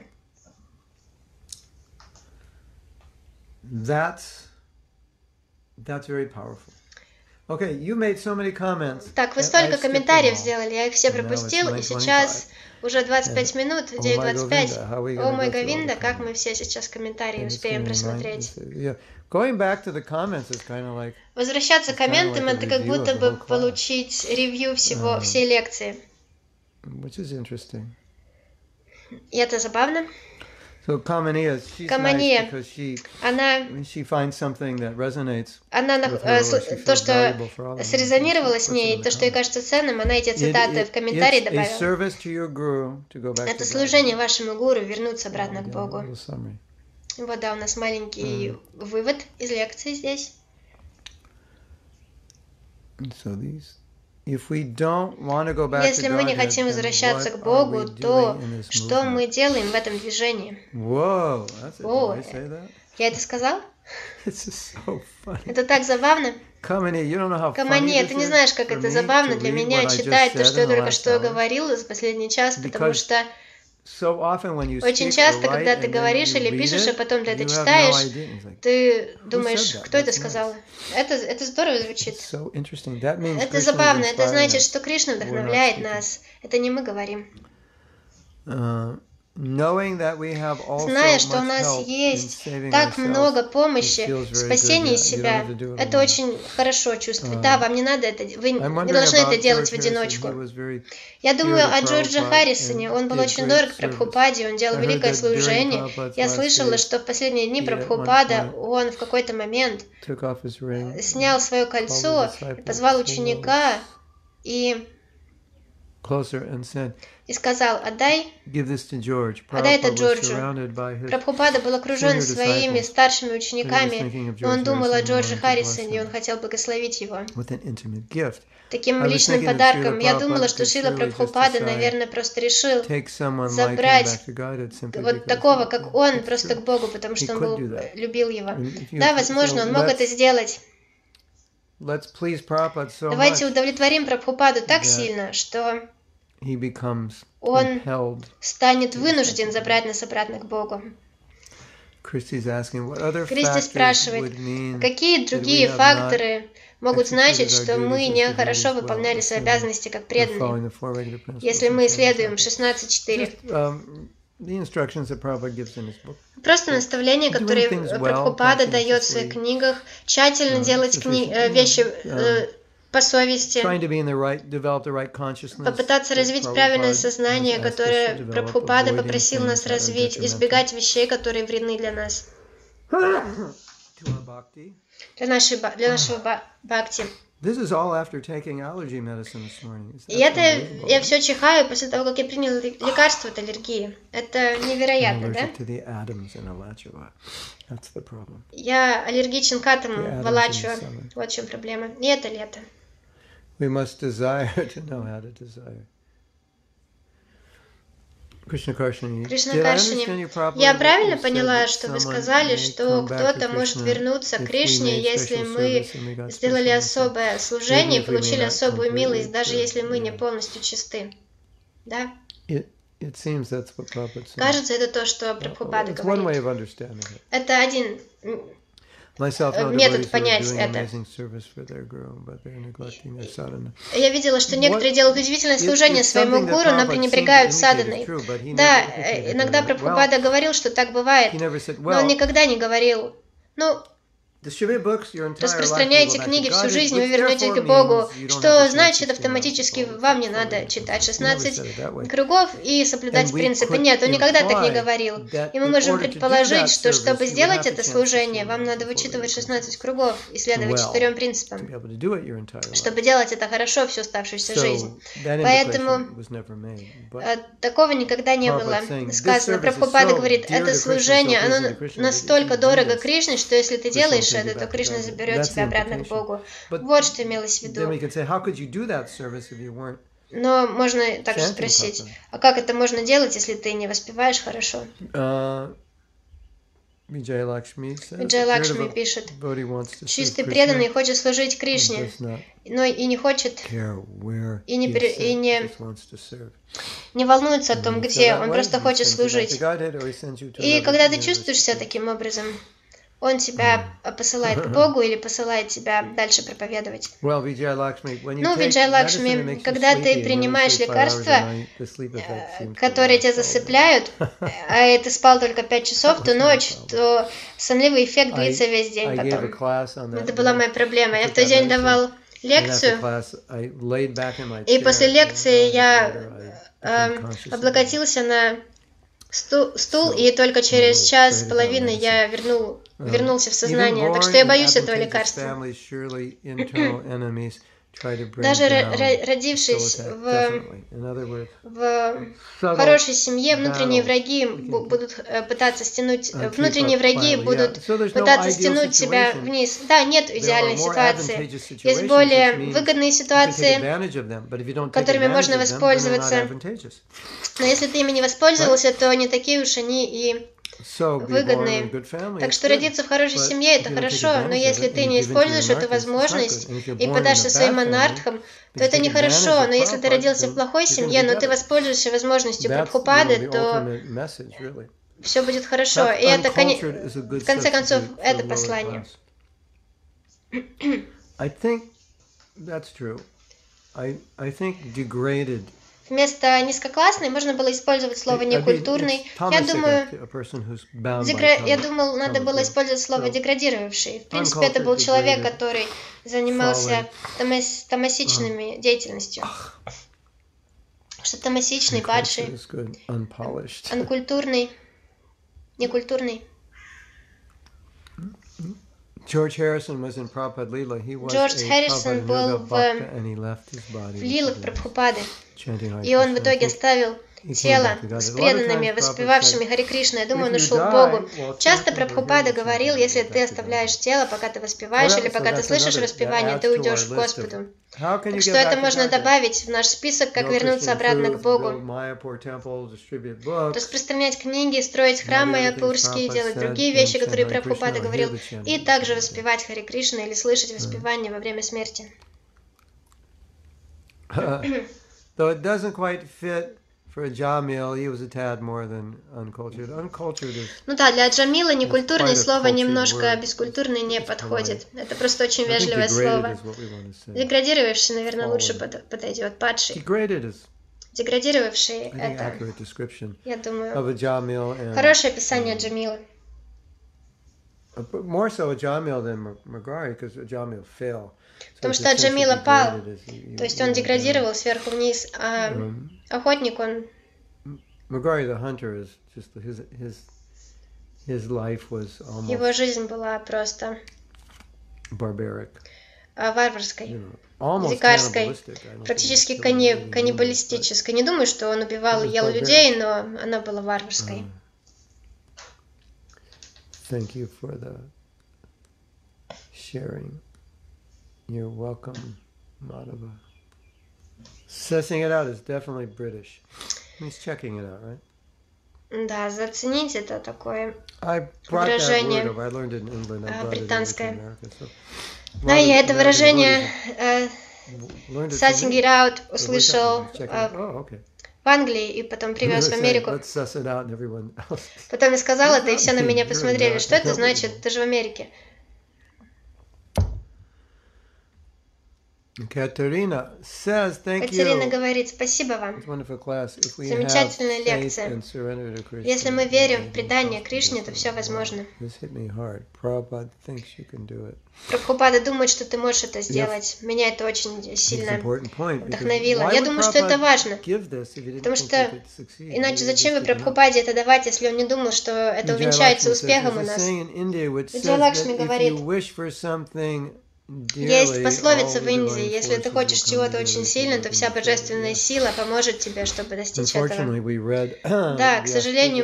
That's very powerful. Okay, you made so many comments. Так, вы столько комментариев сделали, я их все пропустил, и сейчас уже 25 минут, 9:25. О мой Говинда, как мы все сейчас комментарии успеем просмотреть. Возвращаться к комментам — это как будто бы получить ревью всей лекции. И это забавно. Камания, она то, что срезонировало с ней, то, что ей кажется ценным, она эти цитаты в комментарии добавила. Это служение вашему гуру, вернуться обратно к Богу. Вот, да, у нас маленький вывод из лекции здесь. Если мы не хотим возвращаться к Богу, то что мы делаем в этом движении? Я это сказал? Это так забавно. Камани, ты не знаешь, как это забавно для меня читать то, что я только что говорил за последний час, потому что очень часто, когда ты говоришь или пишешь, а потом ты это читаешь, ты думаешь, кто это сказал? Это здорово звучит. Это забавно. Это значит, что Кришна вдохновляет нас. Это не мы говорим. Зная, что у нас есть так много помощи в спасении себя, это очень хорошо чувствовать. Да, вам не надо это, вы не должны это делать в одиночку. Я думаю о Джордже Харрисоне. Он был очень дорог Прабхупаде, он делал великое служение. Я слышала, что в последние дни Прабхупада, он в какой-то момент снял свое кольцо, позвал ученика и сказал: отдай это Джорджу. Прабхупада был окружен своими старшими учениками, и он думал о Джордже Харрисоне, и он хотел благословить его таким личным подарком. Я думала, что Шрила Прабхупада, наверное, просто решил забрать вот такого, как он, просто к Богу, потому что он любил его. Да, возможно, он мог это сделать. Давайте удовлетворим Прабхупаду так сильно, что он станет вынужден забрать нас обратно к Богу. Кристи спрашивает, какие другие факторы могут значить, что мы нехорошо выполняли свои обязанности как преданные, если мы следуем 16.4. Просто наставления, которые Прабхупада дает в своих книгах, тщательно делать вещи по совести, попытаться развить правильное сознание, которое Прабхупада попросил нас развить, избегать вещей, которые вредны для нас, для нашего бхакти. И это я все чихаю после того, как я принял лекарство от аллергии. Это невероятно, да? Я аллергичен к атомам в Алачуа. Вот в чем проблема. И это лето. Кришна Каршини, я правильно поняла, что вы сказали, что кто-то может вернуться к Кришне, если мы сделали особое служение, получили особую милость, даже если мы не полностью чисты? Да? Кажется, это то, что Прабхупада говорит. Это один метод понять это. Я видела, что некоторые делают удивительное служение своему гуру, но пренебрегают саданой. Да, иногда Прабхупада говорил, что так бывает, но он никогда не говорил: распространяйте книги всю жизнь, вы вернете к Богу, что значит автоматически вам не надо читать 16 кругов и соблюдать принципы. Нет, он никогда так не говорил. И мы можем предположить, что чтобы сделать это служение, вам надо вычитывать 16 кругов и следовать 4 принципам, чтобы делать это хорошо всю оставшуюся жизнь. Поэтому такого никогда не было сказано. Прабхупада говорит, это служение, оно настолько дорого Кришне, что если ты делаешь это, то Кришна заберет тебя обратно к Богу. Вот что имелось в виду. Но можно также спросить, а как это можно делать, если ты не воспеваешь хорошо? Виджай Лакшми пишет, чистый преданный хочет служить Кришне, но и не хочет, и не волнуется о том, где, он просто хочет служить. И когда ты чувствуешь себя таким образом, он тебя посылает к Богу или посылает тебя дальше проповедовать. Ну, Виджай Лакшми, когда ты принимаешь лекарства, которые тебя засыпляют, а ты спал только 5 часов ту ночь, то сонливый эффект длится весь день потом. Это была моя проблема. Я в тот день давал лекцию, и после лекции я облокотился на стул, и только через час с половиной я вернулся в сознание. Так что я боюсь этого лекарства. Даже родившись в хорошей семье, внутренние враги будут пытаться стянуть себя вниз. Да, нет идеальной ситуации. Есть более выгодные ситуации, которыми можно воспользоваться. Но если ты ими не воспользовался, то не такие уж они и выгодные. Так что родиться в хорошей семье — это хорошо, но если ты не используешь эту возможность и подашься своим анархам, то это нехорошо. Но если ты родился в плохой семье, но ты воспользуешься возможностью Прабхупады, то все будет хорошо. И это, в конце концов, это послание. Вместо низкоклассный можно было использовать слово некультурный. Я думал, надо было использовать слово деградировавший. В принципе, это был человек, который занимался тамасичными деятельностью. Что тамасичный, падший, анкультурный, некультурный. Джордж Харрисон был в лилах Прабхупады, и он в итоге оставил тело с преданными, воспевавшими Харе Кришна. Я думаю, он ушел к Богу. Часто Прабхупада говорил, если ты оставляешь тело, пока ты воспеваешь, или пока ты слышишь воспевание, ты уйдешь к Господу. Так что это можно добавить в наш список, как вернуться обратно к Богу. Распространять книги, строить храмы майяпурские, делать другие вещи, которые Прабхупада говорил, и также воспевать Харе Кришна или слышать воспевание во время смерти. Ну да, для Джамила некультурное слово немножко бескультурный не подходит. Это просто очень вежливое слово. Деградировавший, наверное, лучше подойдет. Падший. Деградировавший — это, я думаю, хорошее описание Джамила. Потому что Джамила пал, то есть он деградировал сверху вниз, а охотник, он... Его жизнь была просто варварской, дикарской, практически каннибалистической. Не думаю, что он убивал и ел людей, но она была варварской. Thank you for the sharing. You're welcome, Madhava. Sussing it out is definitely British. He's checking it out, right? Да, заценить это такое выражение британское. Да, я это выражение sussing it out услышал в Англии и потом привез в Америку. Потом я сказал это, и все на меня посмотрели. Что это значит? Ты же в Америке. Катерина говорит, спасибо вам. Замечательная лекция. Если мы верим в предание Кришне, то все возможно. Прабхупада думает, что ты можешь это сделать. Меня это очень сильно вдохновило. Я думаю, что это важно. Потому что иначе зачем вы Прабхупаде это давать, если он не думал, что это увенчается успехом у нас? Виджай Лакшми говорит, есть пословица в Индии: если ты хочешь чего-то очень сильно, то вся божественная сила поможет тебе, чтобы достичь этого. Да, к сожалению,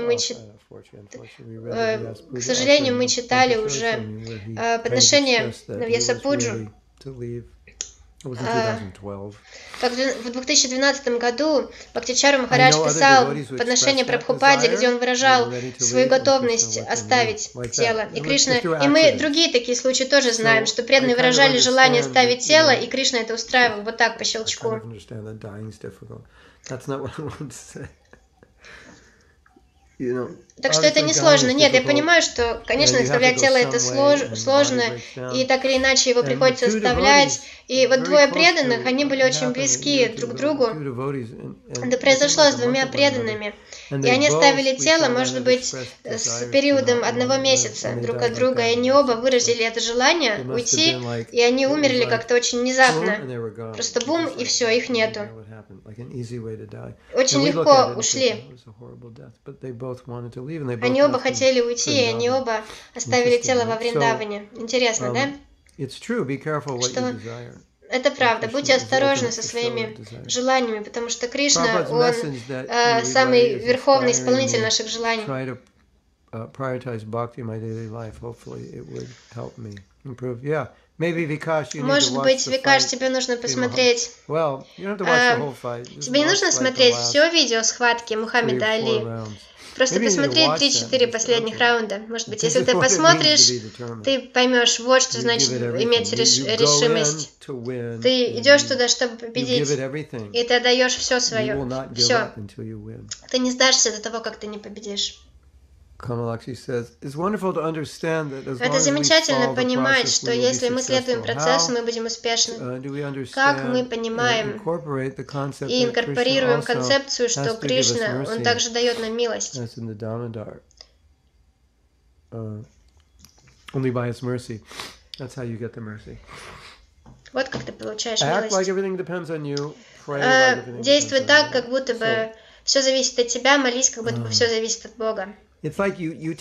мы читали уже подношение Навьясапуджу, Как в 2012 году Бхактичару Махарадж писал подношение Прабхупаде, где он выражал свою готовность оставить тело. И Кришна, и мы другие такие случаи тоже знаем, что преданные выражали желание оставить тело, и Кришна это устраивал вот так по щелчку. Так что это не сложно. Нет, я понимаю, что, конечно, оставлять тело это сложно, и так или иначе его приходится оставлять. И вот двое преданных, они были очень близки друг к другу. Это произошло с двумя преданными. И они оставили тело, может быть, с периодом 1 месяца друг от друга. И они оба выразили это желание уйти, и они умерли как-то очень внезапно. Просто бум, и все, их нету. Очень легко ушли. Они оба хотели уйти, и они оба оставили тело во Вриндаване. Интересно, да? Что это правда. Будьте осторожны со своими желаниями, потому что Кришна, Он самый верховный исполнитель наших желаний. Может быть, Викаш, тебе нужно посмотреть... Тебе не нужно смотреть все видео схватки Мухаммеда Али. Просто посмотри 3-4 последних раунда. Может быть, если ты посмотришь, ты поймешь, вот что значит иметь решимость. Ты идешь туда, чтобы победить, и ты отдаешь все свое. Все. Ты не сдашься до того, как ты не победишь. Это замечательно понимать, что если мы следуем процессу, мы будем успешны. Как мы понимаем и инкорпорируем концепцию, что Кришна, Он также дает нам милость. Вот как ты получаешь милость. Действуй так, как будто бы все зависит от тебя, молись, как будто бы все зависит от Бога. Если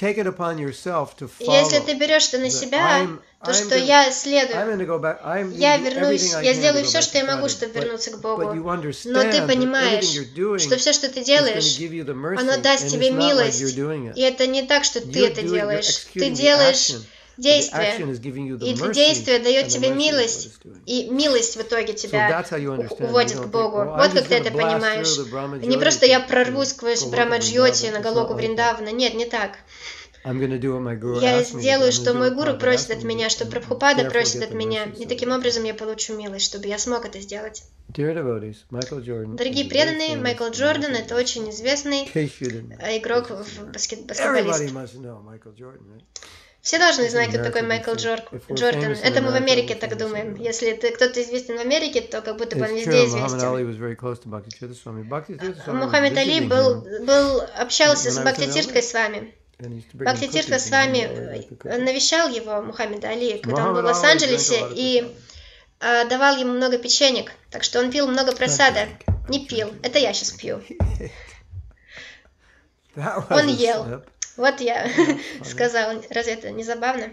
ты берешь это на себя, то что я следую, я вернусь, я сделаю все, что я могу, чтобы вернуться к Богу. Но ты понимаешь, что все, что ты делаешь, оно даст тебе милость. И это не так, что ты это делаешь. Ты делаешь действие, и это действие дает тебе милость, и милость в итоге тебя уводит к Богу. Вот как ты это понимаешь. Не просто я прорвусь сквозь Брахма-джьоти на Галоку Вриндавана. Нет, не так. Я сделаю, что мой гуру просит от меня, что Прабхупада просит от меня, и таким образом я получу милость, чтобы я смог это сделать. Дорогие преданные, Майкл Джордан — это очень известный игрок в баскетболист. Все должны знать, кто такой Майкл Джордан. Это мы в Америке так думаем. Если кто-то известен в Америке, то как будто бы он везде известен. Мухаммед Али общался с Бхакти-тирткой с вами. Бхакти-тиртка с вами навещал его, Мухаммеда Али, когда он был в Лос-Анджелесе, и давал ему много печенек. Так что он пил много просада. Не пил. Это я сейчас пью. Он ел. Вот я сказал, разве это не забавно?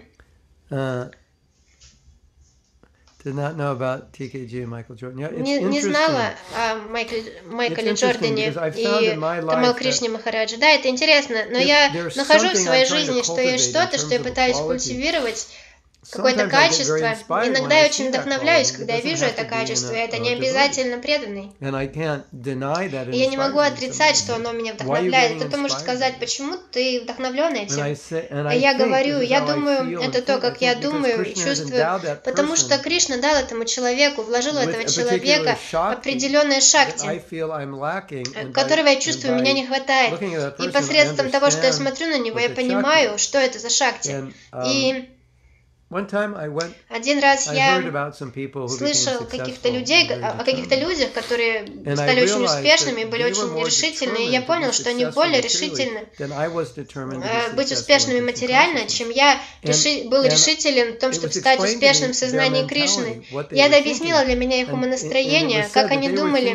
Не знала о Майкле Джордане и Тамал Кришне Махараджа. Да, это интересно, но я нахожу в своей жизни, что есть что-то, что я пытаюсь культивировать, какое-то качество. Иногда я очень вдохновляюсь, когда я вижу это качество, и это не обязательно преданный. И я не могу отрицать, что оно меня вдохновляет. Кто-то может сказать, почему ты вдохновлен этим? И я говорю, я думаю, это то, как я думаю и чувствую, потому что Кришна дал этому человеку, вложил в этого человека определенные шакти, которого я чувствую, меня не хватает. И посредством того, что я смотрю на него, я понимаю, что это за шакти. И один раз я слышал о каких-то людях, которые стали очень успешными, были очень решительны, и я понял, что они более решительны быть успешными материально, чем я был решителен в том, чтобы стать успешным в сознании Кришны. И это объяснило для меня их умонастроение, как они думали.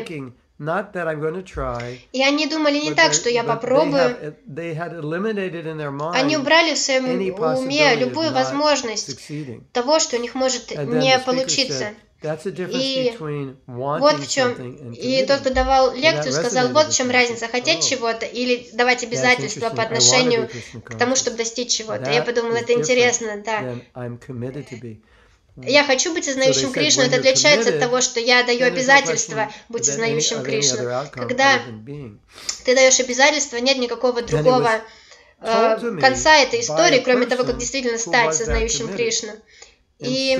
И они думали не так, что я попробую. Они убрали в своем уме любую возможность того, что у них может не получиться. И вот в чем. И тот, кто давал лекцию, сказал, вот в чем разница, хотеть чего-то или давать обязательства по отношению к тому, чтобы достичь чего-то. Я подумала, это интересно, да. Я хочу быть сознающим Кришну, это отличается от того, что я даю обязательства быть сознающим Кришну. Когда ты даешь обязательства, нет никакого другого конца этой истории, кроме того, как действительно стать сознающим Кришну. И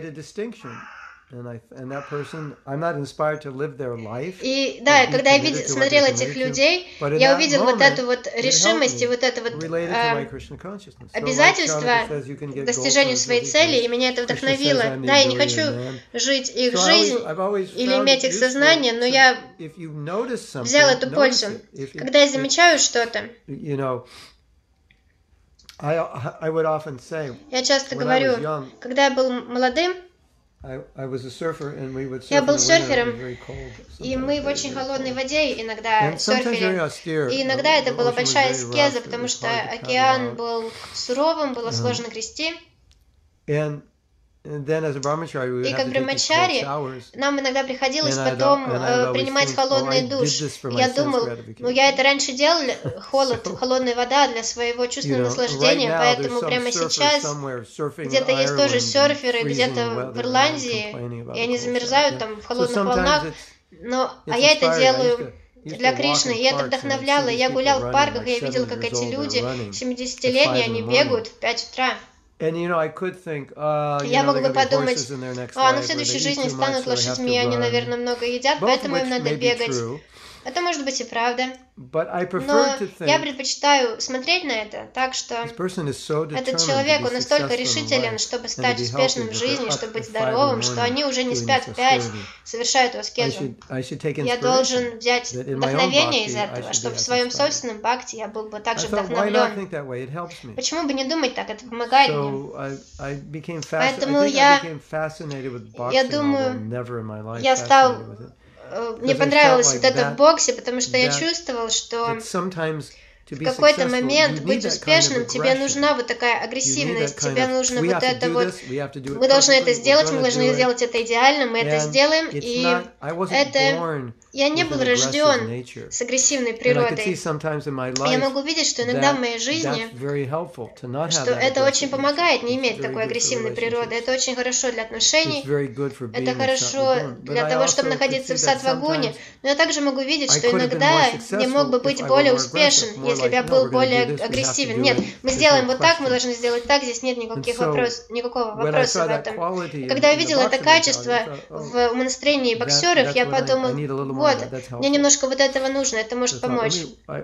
да, когда я смотрела этих людей, я увидела вот эту вот решимость и вот это вот обязательство к достижению своей цели, и меня это вдохновило. Да, я не хочу жить их жизнь или иметь их сознание, но я взял эту пользу. Когда я замечаю что-то, я часто говорю, когда я был молодым, я был серфером, и мы в очень холодной воде иногда серфили. И иногда это была большая аскеза, потому что океан был суровым, было сложно грести. И как брамачари нам иногда приходилось потом принимать холодный душ. Я думал, ну я это раньше делал, холодная вода для своего чувственного наслаждения, поэтому прямо сейчас где-то есть тоже серферы, где-то в Ирландии, и они замерзают там в холодных волнах, а я это делаю для Кришны, и это вдохновляло. Я гулял в парках, и я видел, как эти люди, 70-летние, они бегают в 5 утра. Я мог бы подумать, в следующей жизни станут лошадьми, они, наверное, много едят, поэтому им надо бегать. Это может быть и правда. Но я предпочитаю смотреть на это так, что этот человек, он настолько решителен, чтобы стать успешным в жизни, чтобы быть здоровым, что они уже не спят в 5, совершают аскезу. Я должен взять вдохновение из этого, чтобы в своем собственном бхакти я был бы также вдохновлен. Почему бы не думать так? Это помогает мне. Поэтому я думаю, я стал... Мне понравилось вот это в боксе, потому что я чувствовал, что в какой-то момент быть успешным, тебе нужна вот такая агрессивность, тебе нужно вот это вот, мы должны это сделать, мы должны сделать это идеально, мы это сделаем, и это, я не был рожден с агрессивной природой. Я могу видеть, что иногда в моей жизни, что это очень помогает не иметь такой агрессивной природы, это очень хорошо для отношений, это хорошо для того, чтобы находиться в сатвагуне, но я также могу видеть, что иногда я мог бы быть более успешен, если бы я был более агрессивен. Нет, мы сделаем вот так, мы должны сделать так, здесь нет никакого вопроса в этом. И когда я видела это качество в умонастроении боксеров, я подумал, вот, мне немножко вот этого нужно, это может помочь.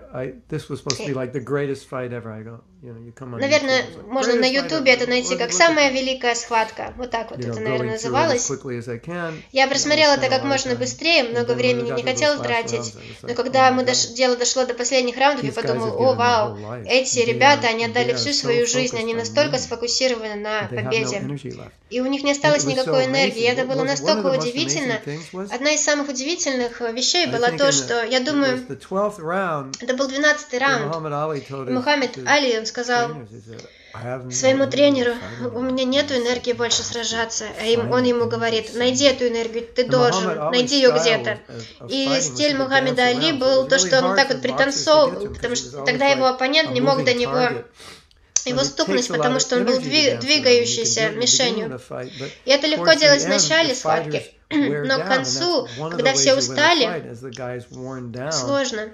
Наверное, можно на Ютубе это найти как «Самая великая схватка». Вот так вот это, наверное, называлось. Я просмотрела это как можно быстрее, много времени не хотела тратить. Но когда дело дошло до последних раундов, я подумал, о, вау, эти ребята, они отдали всю свою жизнь, они настолько сфокусированы на победе. И у них не осталось никакой энергии. И это было настолько удивительно. Одна из самых удивительных вещей была то, что, я думаю, это был 12-й раунд. И Мухаммед Али, он сказал своему тренеру, у меня нету энергии больше сражаться. А он ему говорит, найди эту энергию, ты должен, найди ее где-то. И стиль Мухаммеда Али был то, что он так вот пританцовывал, потому что тогда его оппонент не мог до него его стукнуть, потому что он был двигающейся мишенью. И это легко делать в начале схватки, но к концу, когда все устали, сложно.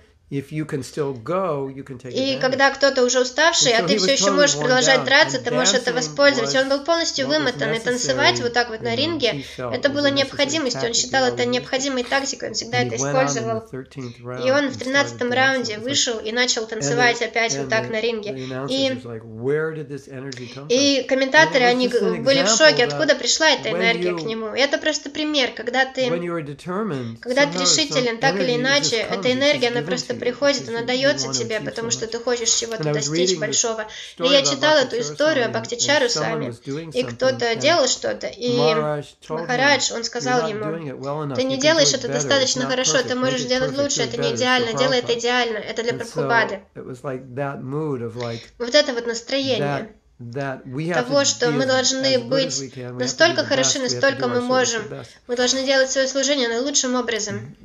И когда кто-то уже уставший, а ты все еще можешь продолжать драться, ты можешь это воспользоваться. Он был полностью вымотан, и танцевать вот так вот на ринге, это было необходимостью, он считал это необходимой тактикой, он всегда это использовал. И он в 13-м раунде вышел и начал танцевать опять вот так на ринге. И комментаторы, они были в шоке, откуда пришла эта энергия к нему. И это просто пример, когда ты решителен, так или иначе, эта энергия, она просто приходит, она дается тебе, потому что ты хочешь чего-то достичь большого. И я читала эту историю об Бхактичару с вами, и кто-то делал что-то, и Махарадж, он сказал ему, ты не делаешь это достаточно хорошо, ты можешь делать лучше, это не идеально, делай это идеально, это для Прабхупады. Вот это вот настроение. того, что мы должны быть настолько хороши, настолько мы можем. Мы должны делать свое служение наилучшим образом.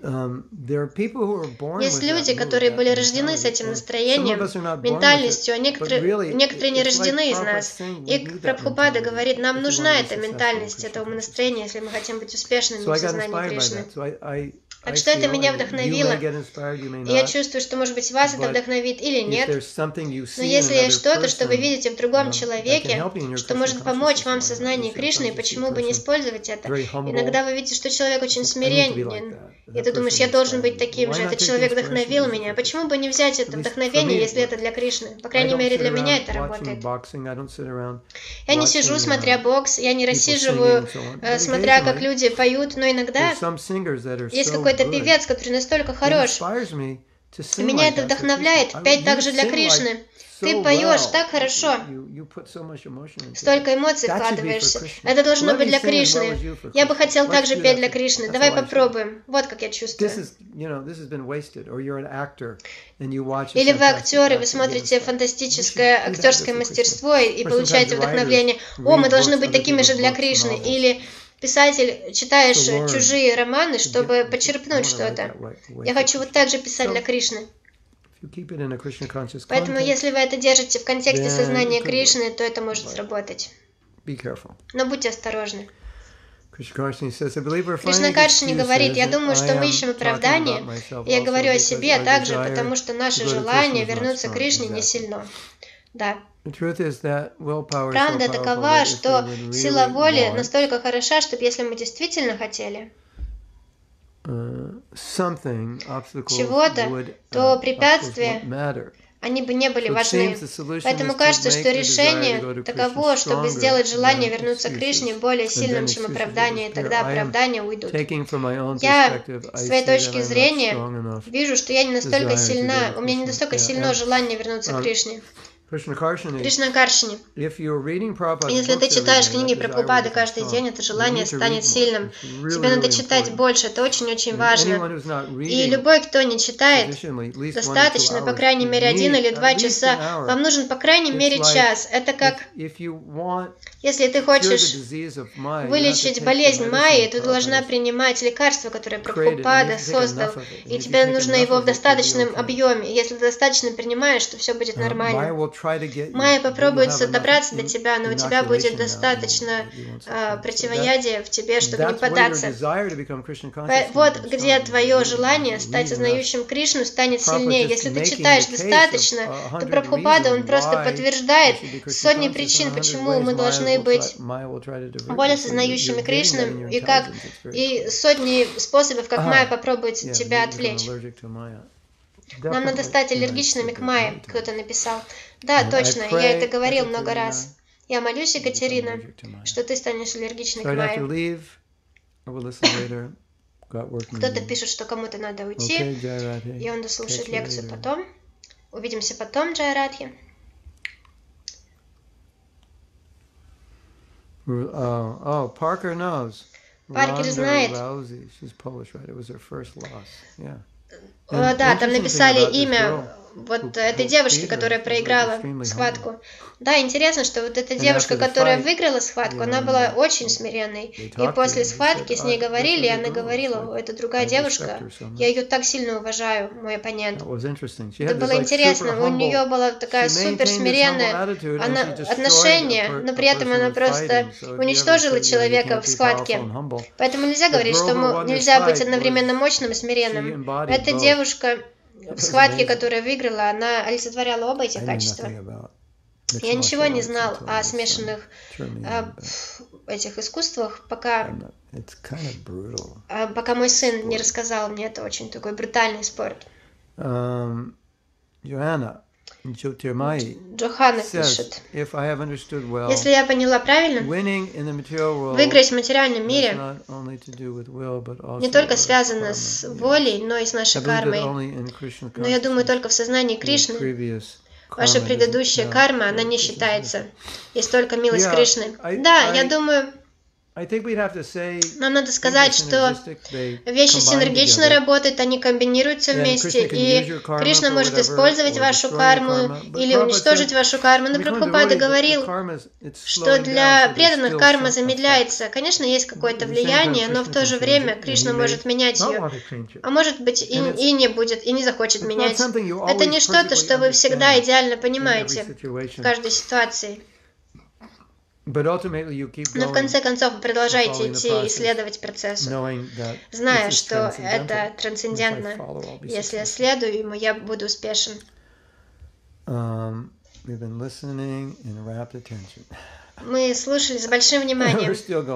Есть люди, которые были рождены с этим настроением, ментальностью, а некоторые не рождены из нас. И Прабхупада говорит, нам нужна эта ментальность, это умонастроение, если мы хотим быть успешными в сознании Кришны. Так что это меня вдохновило. И я чувствую, что, может быть, вас это вдохновит или нет. Но если есть что-то, что вы видите в другом человеке, что может помочь вам в сознании Кришны, почему бы не использовать это? Иногда вы видите, что человек очень смиренен, и ты думаешь, я должен быть таким же, этот человек вдохновил меня. Почему бы не взять это вдохновение, если это для Кришны? По крайней мере, для меня это работает. Я не сижу, смотря бокс, я не рассиживаю, смотря как люди поют, но иногда есть какой-то певец, который настолько хорош, и меня это вдохновляет, петь также для Кришны. Ты поешь так хорошо, столько эмоций вкладываешься. Это должно быть для Кришны. Я бы хотел также петь для Кришны. Давай попробуем. Вот как я чувствую. Или вы актеры, вы смотрите фантастическое актерское мастерство и получаете вдохновение. О, мы должны быть такими же для Кришны. Или писатель, читаешь чужие романы, чтобы почерпнуть что-то. Я хочу вот так же писать для Кришны. Поэтому, если вы это держите в контексте сознания Кришны, то это может сработать. Но будьте осторожны. Кришна Каршини говорит, я думаю, что мы ищем оправдание, и я говорю о себе также, потому что наше желание вернуться к Кришне не сильно. Да. Правда такова, что сила воли настолько хороша, чтобы если мы действительно хотели чего-то, то препятствия, они бы не были важны. Поэтому кажется, что решение таково, чтобы сделать желание вернуться к Кришне более сильным, чем оправдание, и тогда оправдания уйдут. Я, с своей точки зрения, вижу, что я не настолько сильна, у меня не настолько сильно желание вернуться к Кришне. Кришна Каршини. Если ты читаешь книги Прабхупады каждый день, это желание станет сильным. Тебе надо читать больше, это очень-очень важно. И любой, кто не читает достаточно, по крайней мере, 1 или 2 часа, вам нужен по крайней мере час. Это как, если ты хочешь вылечить болезнь Майи, ты должна принимать лекарство, которое Прабхупада создал, и тебе нужно его в достаточном объеме. Если ты достаточно принимаешь, то все будет нормально. Майя попробует добраться до тебя, но у тебя будет достаточно противоядия в тебе, чтобы не поддаться. Вот где твое желание стать сознающим Кришну станет сильнее. Если ты читаешь достаточно, то Прабхупада, он просто подтверждает сотни причин, почему мы должны быть более сознающими Кришну, и сотни способов, как Майя попробует тебя отвлечь. Нам надо стать аллергичными к Майе, кто-то написал. Да, точно, я это говорил много раз. Я молюсь, Екатерина, что ты станешь аллергичной к Майе. Кто-то пишет, что кому-то надо уйти, и он дослушает лекцию потом. Увидимся потом, Джайарадхи. Паркер знает. Да, там написали имя вот этой девушки, которая проиграла схватку. Да, интересно, что вот эта девушка, которая выиграла схватку, она была очень смиренной. И после схватки с ней говорили, и она говорила, это другая девушка, я ее так сильно уважаю, мой оппонент. Это было интересно, у нее была такая супер смиренное отношение, но при этом она просто уничтожила человека в схватке. Поэтому нельзя говорить, что нельзя быть одновременно мощным и смиренным. Эта девушка в схватке, которая выиграла, она олицетворяла оба этих качества. Я ничего не знал о смешанных этих искусствах, пока мой сын не рассказал мне, это очень такой брутальный спорт. Джохана пишет, если я поняла правильно, выиграть в материальном мире не только связано с волей, но и с нашей кармой. Но я думаю только в сознании Кришны. Ваша предыдущая карма, она не считается. Есть только милость Кришны. Да, я думаю, Нам надо сказать, что вещи синергично работают, они комбинируются вместе, и Кришна может использовать вашу карму или уничтожить вашу карму. Но Прабхупада говорил, что для преданных карма замедляется. Конечно, есть какое-то влияние, но в то же время Кришна может менять ее. А может быть и не будет, и не захочет менять. Это не что-то, что вы всегда идеально понимаете в каждой ситуации. Но в конце концов вы продолжаете идти и исследовать процессу, зная, что это трансцендентно. Если я следую ему, я буду успешен. Мы слушали с большим вниманием.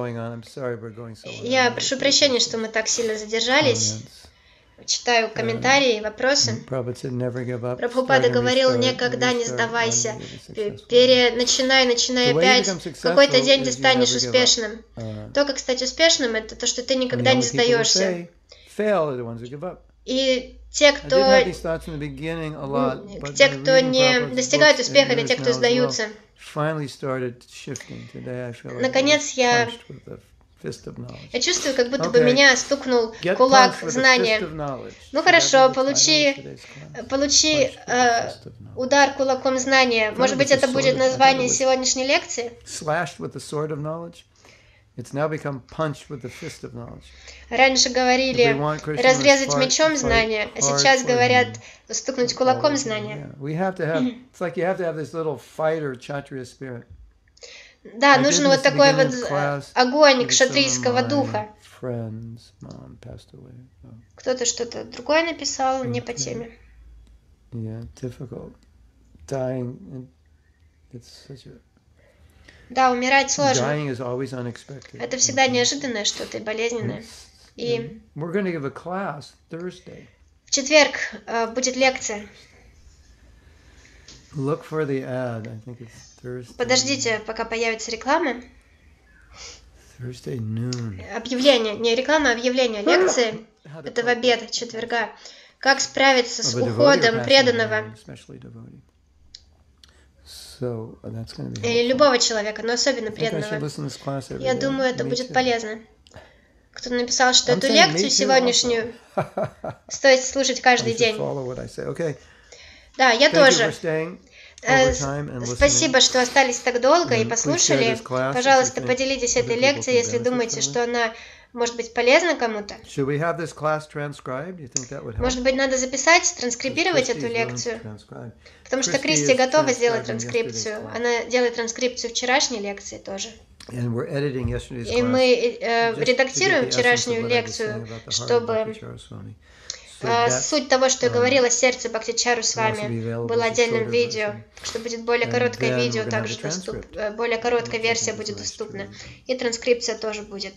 Я прошу прощения, что мы так сильно задержались. Читаю комментарии и вопросы. Прабхупада говорил, никогда не сдавайся. Начинай опять. В какой-то день ты станешь успешным. То, как стать успешным, это то, что ты никогда не сдаешься. И те, кто не достигают успеха, это те, кто сдаются. Наконец я чувствую, как будто бы меня стукнул кулак знания. Ну хорошо, получи удар кулаком знания. Может быть, это будет название сегодняшней лекции? Раньше говорили разрезать мечом знания, а сейчас говорят стукнуть кулаком знания. Да, нужен вот такой вот огонь кшатрийского духа. Кто-то что-то другое написал, не по теме. Да, умирать сложно. Это всегда неожиданное что-то и болезненное. И в четверг будет лекция. Подождите, пока появится реклама. Объявление, не реклама, а объявление лекции. Это в обед четверга. Как справиться с уходом преданного. Или любого человека, но особенно преданного. Я думаю, это будет полезно. Кто-то написал, что эту лекцию сегодняшнюю стоит слушать каждый день. Да, я тоже. Спасибо, что остались так долго и послушали. Пожалуйста, поделитесь этой лекцией, если думаете, что она может быть полезна кому-то. Может быть, надо записать, транскрибировать эту лекцию. Потому что Кристи готова сделать транскрипцию. Она делает транскрипцию вчерашней лекции тоже. И мы редактируем вчерашнюю лекцию, чтобы суть того, что я говорила, сердце Бхактичару с вами, было отдельным видео, что будет более короткое видео, также более короткая версия будет доступна. И транскрипция тоже будет.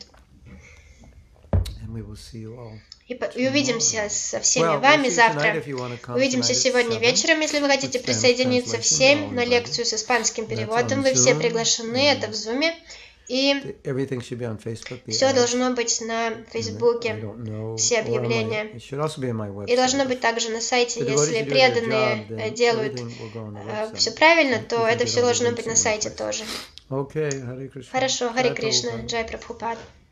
И увидимся со всеми вами завтра. Увидимся сегодня вечером, если вы хотите присоединиться в 7 на лекцию с испанским переводом. Вы все приглашены, это в Zoom. И все должно быть на Фейсбуке, все объявления. И должно быть также на сайте. Если преданные делают все правильно, то это все должно быть на сайте тоже. Хорошо, Харе Кришна, Джай Прабхупад.